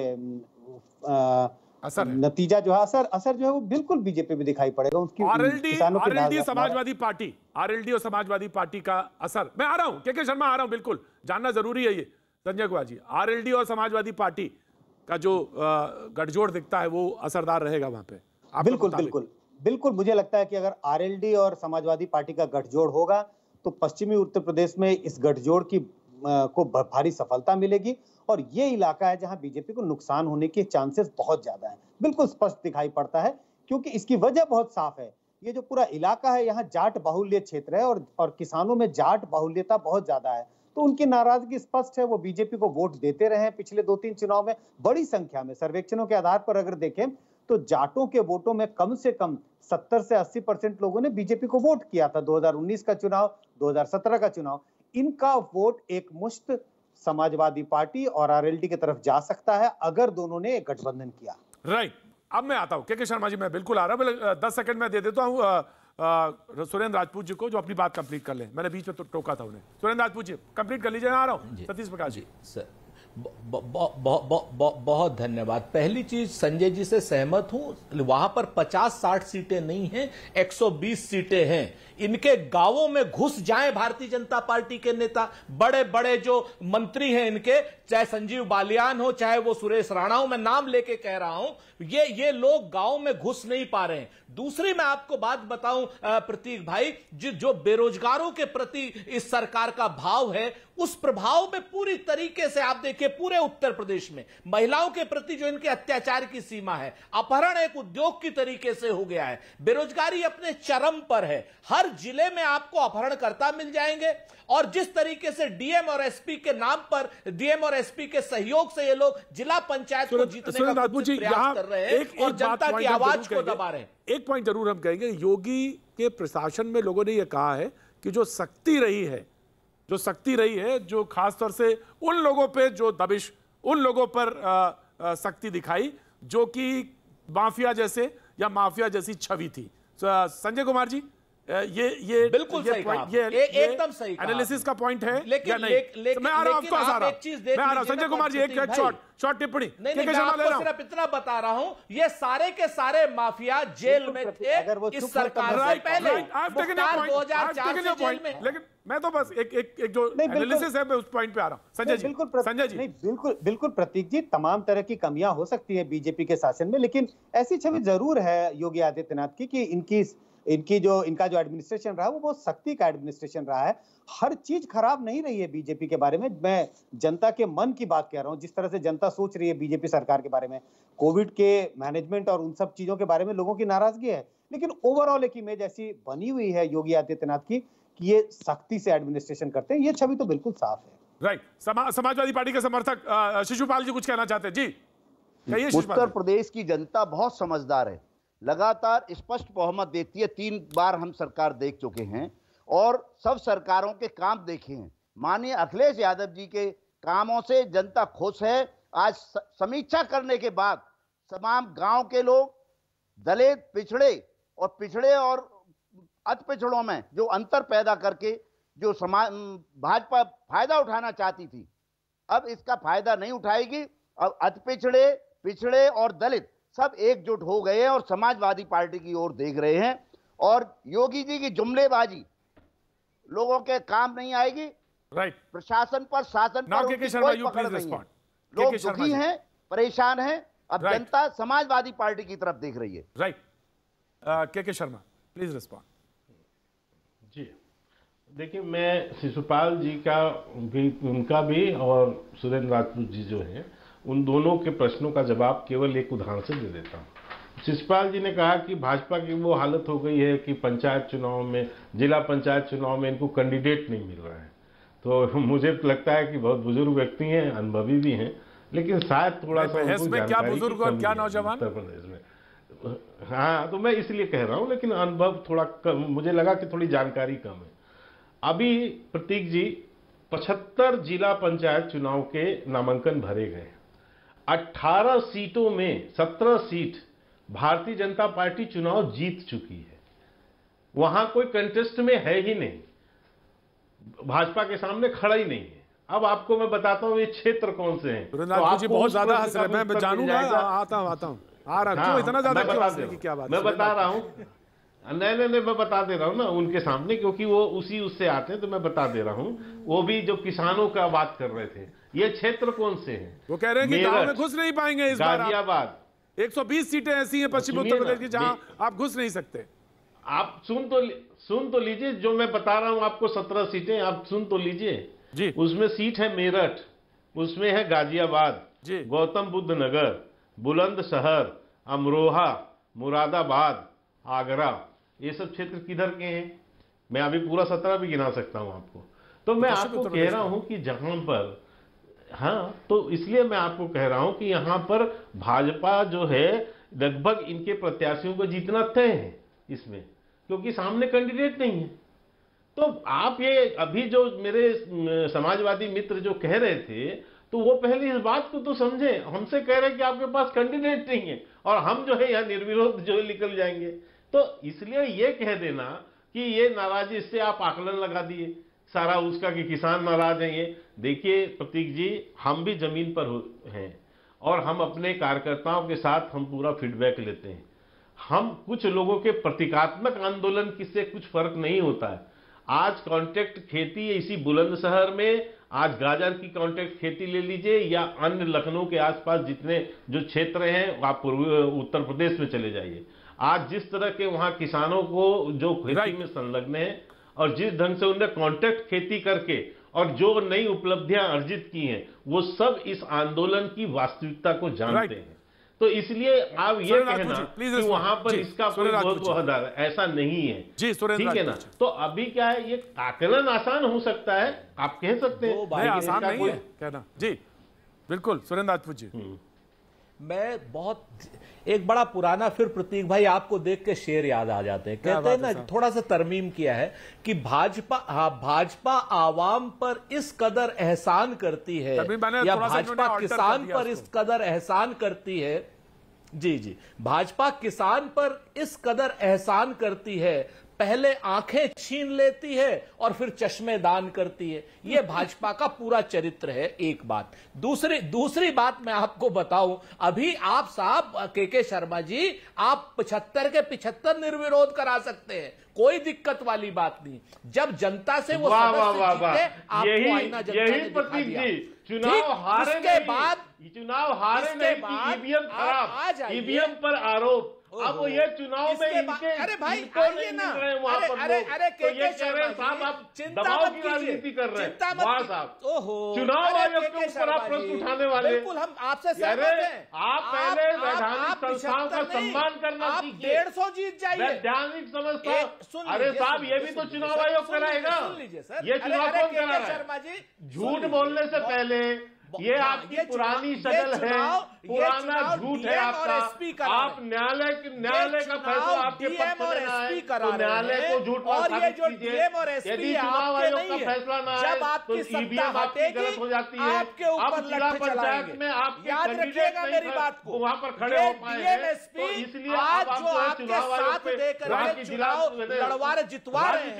आ, असर नतीजा जो है, असर असर जो है वो बिल्कुल बीजेपी में दिखाई पड़ेगा। उसकी RLD RLD Samajwadi party RLD और समाजवादी पार्टी का असर, मैं आ रहा हूं, के के शर्मा आ रहा हूं, बिल्कुल जानना जरूरी है ये संजय कुमार जी। आरएलडी और समाजवादी पार्टी का जो गठजोड़ दिखता है वो असरदार रहेगा वहां पे? बिल्कुल बिल्कुल बिल्कुल मुझे लगता है कि अगर आरएलडी और समाजवादी पार्टी का गठजोड़ होगा तो पश्चिमी उत्तर प्रदेश में इस गठजोड़ की को भारी सफलता मिलेगी और ये इलाका है जहां बीजेपी को नुकसान होने के चांसेस बहुत ज्यादा हैं। बिल्कुल स्पष्ट दिखाई पड़ता है, क्योंकि इसकी वजह बहुत साफ है। ये जो पूरा इलाका है, यहाँ जाट बाहुल्य क्षेत्र है और और किसानों में जाट बाहुल्यता बहुत ज्यादा है, तो उनकी नाराजगी स्पष्ट है। वो बीजेपी को वोट देते रहे हैं पिछले दो तीन चुनाव में बड़ी संख्या में। सर्वेक्षणों के आधार पर अगर देखें तो जाटों के वोटों में कम से कम सत्तर से अस्सी परसेंट लोगों ने बीजेपी को वोट किया था। दो हज़ार उन्नीस का चुनाव, दो हज़ार सत्रह का चुनाव, इनका वोट एक मुश्त समाजवादी पार्टी और आरएलडी की तरफ जा सकता है अगर दोनों ने एक गठबंधन किया। राइट, अब मैं आता हूं के के शर्मा जी, मैं बिल्कुल आ रहा हूं। दस सेकंड में दे देता हूं सुरेंद्र राजपूत जी को, जो अपनी बात कंप्लीट कर ले। मैंने बीच में तो टोका था उन्हें। सुरेंद्र राजपूत जी कंप्लीट कर लीजिए, आ रहा हूं। सतीश प्रकाश जी सर, बहुत धन्यवाद। पहली चीज, संजय जी से सहमत हूं, वहां पर पचास साठ सीटें नहीं हैं, एक सौ बीस सीटें हैं। इनके गांवों में घुस जाएं भारतीय जनता पार्टी के नेता, बड़े बड़े जो मंत्री हैं इनके, चाहे संजीव बालियान हो चाहे वो सुरेश राणा हो, मैं नाम लेके कह रहा हूं, ये ये लोग गांव में घुस नहीं पा रहे हैं। दूसरी मैं आपको बात बताऊं प्रतीक भाई, जो, जो बेरोजगारों के प्रति इस सरकार का भाव है, उस प्रभाव में पूरी तरीके से आप देखिए पूरे उत्तर प्रदेश में महिलाओं के प्रति जो इनके अत्याचार की सीमा है, अपहरण एक उद्योग की तरीके से हो गया है, बेरोजगारी अपने चरम पर है। हर जिले में आपको अपहरणकर्ता मिल जाएंगे और जिस तरीके से डीएम और एसपी के नाम पर, डीएम और एसपी के सहयोग से ये लोग जिला पंचायत को जीतने का प्रयास कर रहे हैं और जनता की आवाज को दबा रहे हैं। एक पॉइंट जरूर हम कहेंगे, योगी के प्रशासन में लोगों ने यह कहा है कि जो सख्ती रही है जो सख्ती रही है जो खासतौर से उन लोगों पे जो दबिश, उन लोगों पर सख्ती दिखाई जो कि माफिया जैसे या माफिया जैसी छवि थी। संजय कुमार जी, ये ये बिल्कुल ये सही कहा, ये, ये एकदम सही एनालिसिस का पॉइंट है लेकिन, या नहीं? ले, ले, मैं आ रहा हूं, आपको आ रहा एक चीज देख मैं आ रहा हूं। संजय कुमार जी एक शॉर्ट शॉर्ट टिप्पणी। नहीं, नहीं, मैं आपको सिर्फ इतना बता रहा हूं, ये सारे के सारे माफिया जेल में थे इस सरकार से पहले, दो हज़ार चार से जेल में। लेकिन मैं तो बस एक एक एक जो एनालिसिस है मैं उस पॉइंट पे आ रहा हूं। संजय जी, बिल्कुल संजय जी, नहीं, बिल्कुल बिल्कुल प्रतीक जी, तमाम तरह की कमियां हो सकती है बीजेपी के शासन में, लेकिन ऐसी छवि जरूर है योगी आदित्यनाथ की कि इनकी इनकी जो इनका जो एडमिनिस्ट्रेशन रहा है वो बहुत सख्ती का एडमिनिस्ट्रेशन रहा है। हर चीज खराब नहीं रही है बीजेपी के बारे में। मैं जनता के मन की बात कह रहा हूँ, जिस तरह से जनता सोच रही है बीजेपी सरकार के बारे में, कोविड के मैनेजमेंट और उन सब चीजों के बारे में लोगों की नाराजगी है, लेकिन ओवरऑल एक इमेज ऐसी बनी हुई है योगी आदित्यनाथ की कि ये सख्ती से एडमिनिस्ट्रेशन करते हैं। ये छवि तो बिल्कुल साफ है। राइट। समा, समाजवादी पार्टी के समर्थक शिशुपाल जी कुछ कहना चाहते हैं। जी कहिए। उत्तर प्रदेश की जनता बहुत समझदार है, लगातार स्पष्ट बहुमत देती है। तीन बार हम सरकार देख चुके हैं और सब सरकारों के काम देखे हैं। माननीय अखिलेश यादव जी के कामों से जनता खुश है। आज समीक्षा करने के बाद तमाम गांव के लोग, दलित, पिछड़े और पिछड़े और अति पिछड़ों में जो अंतर पैदा करके जो समाज भाजपा फायदा उठाना चाहती थी, अब इसका फायदा नहीं उठाएगी। अब अति पिछड़े, पिछड़े और दलित सब एकजुट हो गए हैं और समाजवादी पार्टी की ओर देख रहे हैं। और योगी जी की जुमलेबाजी लोगों के काम नहीं आएगी। राइट। प्रशासन पर, शासन पर उनकी कोई पकड़ नहीं है। लोग दुखी हैं, परेशान हैं। अब जनता समाजवादी पार्टी की तरफ देख रही है। राइट। के के शर्मा प्लीज रिस्पॉन्ड। जी देखिए, मैं शिशुपाल जी का भी, उनका भी और सुरेंद्र राजपूत जी जो हैं, उन दोनों के प्रश्नों का जवाब केवल एक उदाहरण से दे देता हूँ। शिशुपाल जी ने कहा कि भाजपा की वो हालत हो गई है कि पंचायत चुनाव में, जिला पंचायत चुनाव में इनको कैंडिडेट नहीं मिल रहा है। तो मुझे लगता है कि बहुत बुजुर्ग व्यक्ति हैं, अनुभवी भी हैं, लेकिन शायद थोड़ा सा में क्या बुजुर्ग और क्या नौजवान उत्तर प्रदेश में। हाँ, तो मैं इसलिए कह रहा हूँ, लेकिन अनुभव थोड़ा कम, मुझे लगा कि थोड़ी जानकारी कम है। अभी प्रतीक जी, पचहत्तर जिला पंचायत चुनाव के नामांकन भरे गए। अठारह सीटों में सत्रह सीट भारतीय जनता पार्टी चुनाव जीत चुकी है। वहां कोई कंटेस्ट में है ही नहीं, भाजपा के सामने खड़ा ही नहीं है। अब आपको मैं बताता हूं ये क्षेत्र कौन से हैं। तो आपको बहुत ज्यादा हंस रहे हैं, मैं जानूंगा। आता हूं आता हूं आ रहा क्यों इतना ज्यादा क्यों हंसने की क्या बात? मैं बता रहा हूं, नहीं नहीं नहीं मैं बता दे रहा हूं ना उनके सामने, क्योंकि वो उसी उससे आते हैं, तो मैं बता दे रहा हूं। वो भी जो किसानों का बात कर रहे थे, ये क्षेत्र कौन से हैं? वो कह रहे हैं कि गांव में घुस नहीं पाएंगे इस बार। गाजियाबाद एक सौ बीस सीटें ऐसी हैं पश्चिम उत्तर प्रदेश की जहां आप घुस नहीं सकते। आप सुन तो सुन तो लीजिए, जो मैं बता रहा हूं आपको, सत्रह सीटें आप सुन तो लीजिए जी। उसमें सीट है मेरठ, उसमें है गाजियाबाद, गौतम बुद्ध नगर, बुलंदशहर, अमरोहा, मुरादाबाद, आगरा। ये सब क्षेत्र किधर के हैं? मैं अभी पूरा सत्रह भी गिना सकता हूं आपको। तो मैं आपको कह रहा हूं कि जहां पर, हाँ, तो इसलिए मैं आपको कह रहा हूं कि यहां पर भाजपा जो है लगभग इनके प्रत्याशियों को जीतना तय है इसमें, क्योंकि सामने कैंडिडेट नहीं है। तो आप ये अभी जो मेरे समाजवादी मित्र जो कह रहे थे, तो वो पहले इस बात को तो समझे। हमसे कह रहे हैं कि आपके पास कैंडिडेट नहीं है और हम जो है यहाँ निर्विरोध जो है निकल जाएंगे। तो इसलिए ये कह देना कि ये नाराजी, इससे आप आकलन लगा दिए सारा उसका कि किसान नाराज हैं। ये देखिए प्रतीक जी, हम भी जमीन पर हैं और हम अपने कार्यकर्ताओं के साथ हम पूरा फीडबैक लेते हैं। हम कुछ लोगों के प्रतीकात्मक आंदोलन किससे कुछ फर्क नहीं होता है। आज कॉन्ट्रैक्ट खेती है इसी बुलंदशहर में, आज गाजर की कॉन्ट्रैक्ट खेती ले लीजिए, या अन्य लखनऊ के आसपास जितने जो क्षेत्र हैं, आप पूर्वी उत्तर प्रदेश में चले जाइए। आज जिस तरह के वहां किसानों को जो खेती में संलग्न है और जिस ढंग से उन्होंने कॉन्ट्रैक्ट खेती करके और जो नई उपलब्धियां अर्जित की हैं, वो सब इस आंदोलन की वास्तविकता को जानते हैं। तो इसलिए आप ये कहना कि वहां पर इसका कोई बहुत वफादार है, ऐसा नहीं है। जी, ठीक है ना? तो अभी क्या है, ये आकलन आसान हो सकता है, आप कह सकते हैं, नहीं, आसान नहीं है कहना। जी बिल्कुल, सुरेंद्र राजपूत जी। मैं बहुत एक बड़ा पुराना, फिर प्रतीक भाई आपको देख के शेर याद आ जाते हैं। कहते हैं ना, थोड़ा सा तरमीम किया है कि भाजपा हाँ भाजपा आवाम पर इस कदर एहसान करती है, या भाजपा किसान पर इस कदर एहसान करती है। जी जी, भाजपा किसान पर इस कदर एहसान करती है, पहले आंखें छीन लेती है और फिर चश्मे दान करती है। यह भाजपा का पूरा चरित्र है। एक बात। दूसरी दूसरी बात मैं आपको बताऊं, अभी आप साहब के के शर्मा जी, आप पचहत्तर के पिछहत्तर निर्विरोध करा सकते हैं, कोई दिक्कत वाली बात नहीं। जब जनता से वो सदस्य जीते, आपको आईना जनता ने दिखा दिया। चुनाव हारे के बाद चुनाव हारे नहीं, ईवीएम खराब, ईवीएम पर आरोप। अब ये चुनाव में इनके अरे भाई इनको आइए नहीं ना, मिल रहे हैं वहां अरे पर अरे लोग। अरे तो ये के कह रहे हैं साहब आप दबाव की राजनीति कर रहे हैं वहां साहब। ओहो, चुनाव आयोग के ऊपर आप प्रश्न उठाने वाले। बिल्कुल हम आपसे सहमत हैं। आप पहले वैधानिक संस्थाओं का सम्मान करना सीखिए। डेढ़ सौ जीत जाइए। वैधानिक संस्था, अरे साहब ये भी तो चुनाव आयोग कराएगा। सुन लीजिए सर, ये चुनाव कौन करा रहा शर्मा जी, है? झूठ बोलने से पहले ये आपकी पुरानी शक्ल है, पुराना झूठ है आपका। आप न्यायालय न्यायालय का फैसला आपके पक्ष में ना है तो न्यायालय को झूठ पर साबित कीजिए। यदि चुनाव आयोग का फैसला ना है तो ईवीएम आपकी गलत हो जाती है। अब जिला पंचायत में आपके कैंडिडेट नहीं वहां पर खड़े हो पाए हैं, तो इसलिए आप आपको चुनाव आयोग पे वहां की जिला लड़वारे जितवा रहे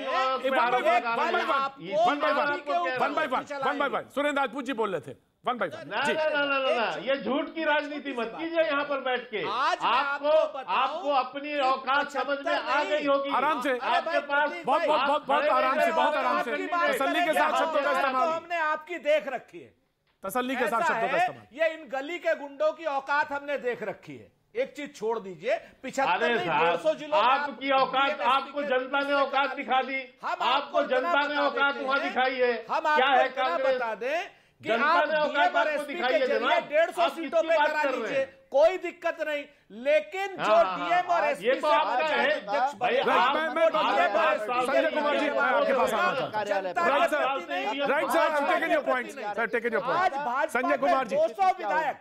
हैं। सुरेंद्र राजपूत जी बोल रहे थे वन बाई वन। ना ना ना ना ना ये झूठ की राजनीति मत कीजिए यहाँ पर बैठ के। आपको आपको अपनी औकात समझ में आ गई होगी। आराम से आपके पास बहुत बहुत बहुत बहुत आराम से बहुत आराम से तसल्ली के साथ शब्दों का इस्तेमाल। हमने आपकी देख रखी है, तसल्ली के साथ शब्दों का इस्तेमाल। ये इन गली के गुंडों की औकात हमने देख रखी है। एक चीज छोड़ दीजिए, पिछहत्तर अरे साहब जिलों आपकी औकात आपको जनता ने औकात दिखा दी। आपको जनता ने औकात वहां दिखाई है। क्या है कांग्रेस? बता दें कि जनता आप ने औकात आपको दिखाई है जनाब। डेढ़ सौ आप सीटों किसकी पे बात करा कर रहे लीजिए, हैं? कोई दिक्कत नहीं। लेकिन जो हाँ, हाँ, डीएम और हाँ, एसपी ये तो आपका है। अध्यक्ष भाई, बने, आप- मैं- मैं- संजय कुमार जी, मैं आपके पास आना चाहता हूं। जनता राइट के सर, प्रति नहीं, right sir, I'm taking your point, sir, taking your point. आज भाजपा संजय कुमार जी, दो सौ विधायक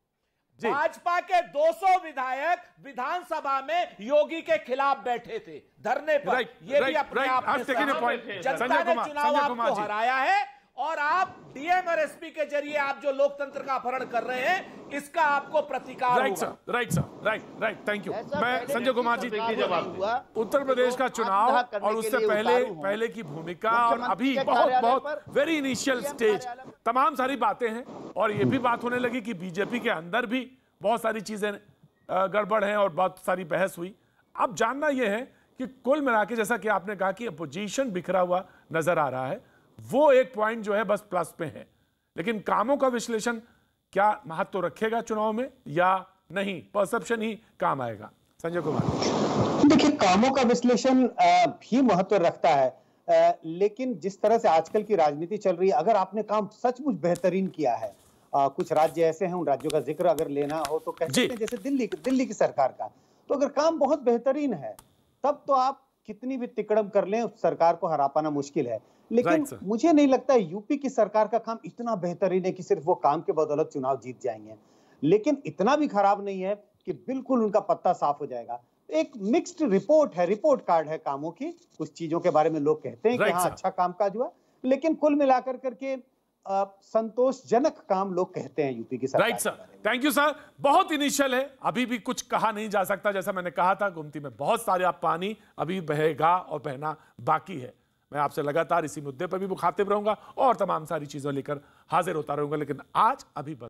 जी। भाजपा के दो सौ विधायक विधानसभा में योगी के खिलाफ बैठे थे धरने पर। Right, ये भी right, अपने right. आप में I'm taking your सहमत point. थे। संजय जनता ने कुमार, चुनाव संजय कुमार आपको जी। हराया है और आप डीएम और एसपी के जरिए आप जो लोकतंत्र का अपहरण कर रहे हैं, इसका आपको प्रतिकार राइट होगा। Sir, right sir, right right thank you. मैं संजय कुमार जी, जवाब उत्तर प्रदेश का चुनाव और उससे पहले पहले की भूमिका और अभी बहुत बहुत वेरी इनिशियल स्टेज तमाम सारी बातें हैं। और ये भी बात होने लगी कि बीजेपी के अंदर भी बहुत सारी चीजें गड़बड़ हैं और बहुत सारी बहस हुई। अब जानना यह है कि कुल मिला के जैसा कि आपने कहा कि अपोजिशन बिखरा हुआ नजर आ रहा है, वो एक पॉइंट जो है बस प्लस पे है, लेकिन कामों का विश्लेषण क्या महत्व रखेगा चुनाव में या नहीं? परसेप्शन ही काम आएगा। संजय कुमार, देखिए, कामों का विश्लेषण भी महत्व रखता है, आ, लेकिन जिस तरह से आजकल की राजनीति चल रही है, अगर आपने काम सचमुच बेहतरीन किया है, आ, कुछ राज्य ऐसे हैं, उन राज्यों का जिक्र अगर लेना हो तो कह सकते हैं जैसे दिल्ली दिल्ली की सरकार का, तो अगर काम बहुत बेहतरीन है तब तो आप कितनी भी तिकड़म कर लें उस सरकार को हरा पाना मुश्किल है। लेकिन right, मुझे नहीं लगता यूपी की सरकार का काम इतना बेहतरीन है कि सिर्फ वो काम के बदौलत चुनाव जीत जाएंगे, लेकिन इतना भी खराब नहीं है कि बिल्कुल उनका पत्ता साफ हो जाएगा। एक मिक्स्ड रिपोर्ट है, रिपोर्ट कार्ड है कामों की। कुछ चीजों के बारे में लोग कहते हैं कि right, हाँ अच्छा कामकाज हुआ, लेकिन कुल मिलाकर करके संतोषजनक काम लोग कहते हैं यूपी की सरकार। Right sir, thank you sir. बहुत इनिशियल है, अभी भी कुछ कहा नहीं जा सकता। जैसा मैंने कहा था, गुमती में बहुत सारे आप पानी अभी बहेगा और बहना बाकी है। मैं आपसे लगातार इसी मुद्दे पर भी मुखातिब रहूंगा और तमाम सारी चीजों लेकर हाजिर होता रहूंगा, लेकिन आज अभी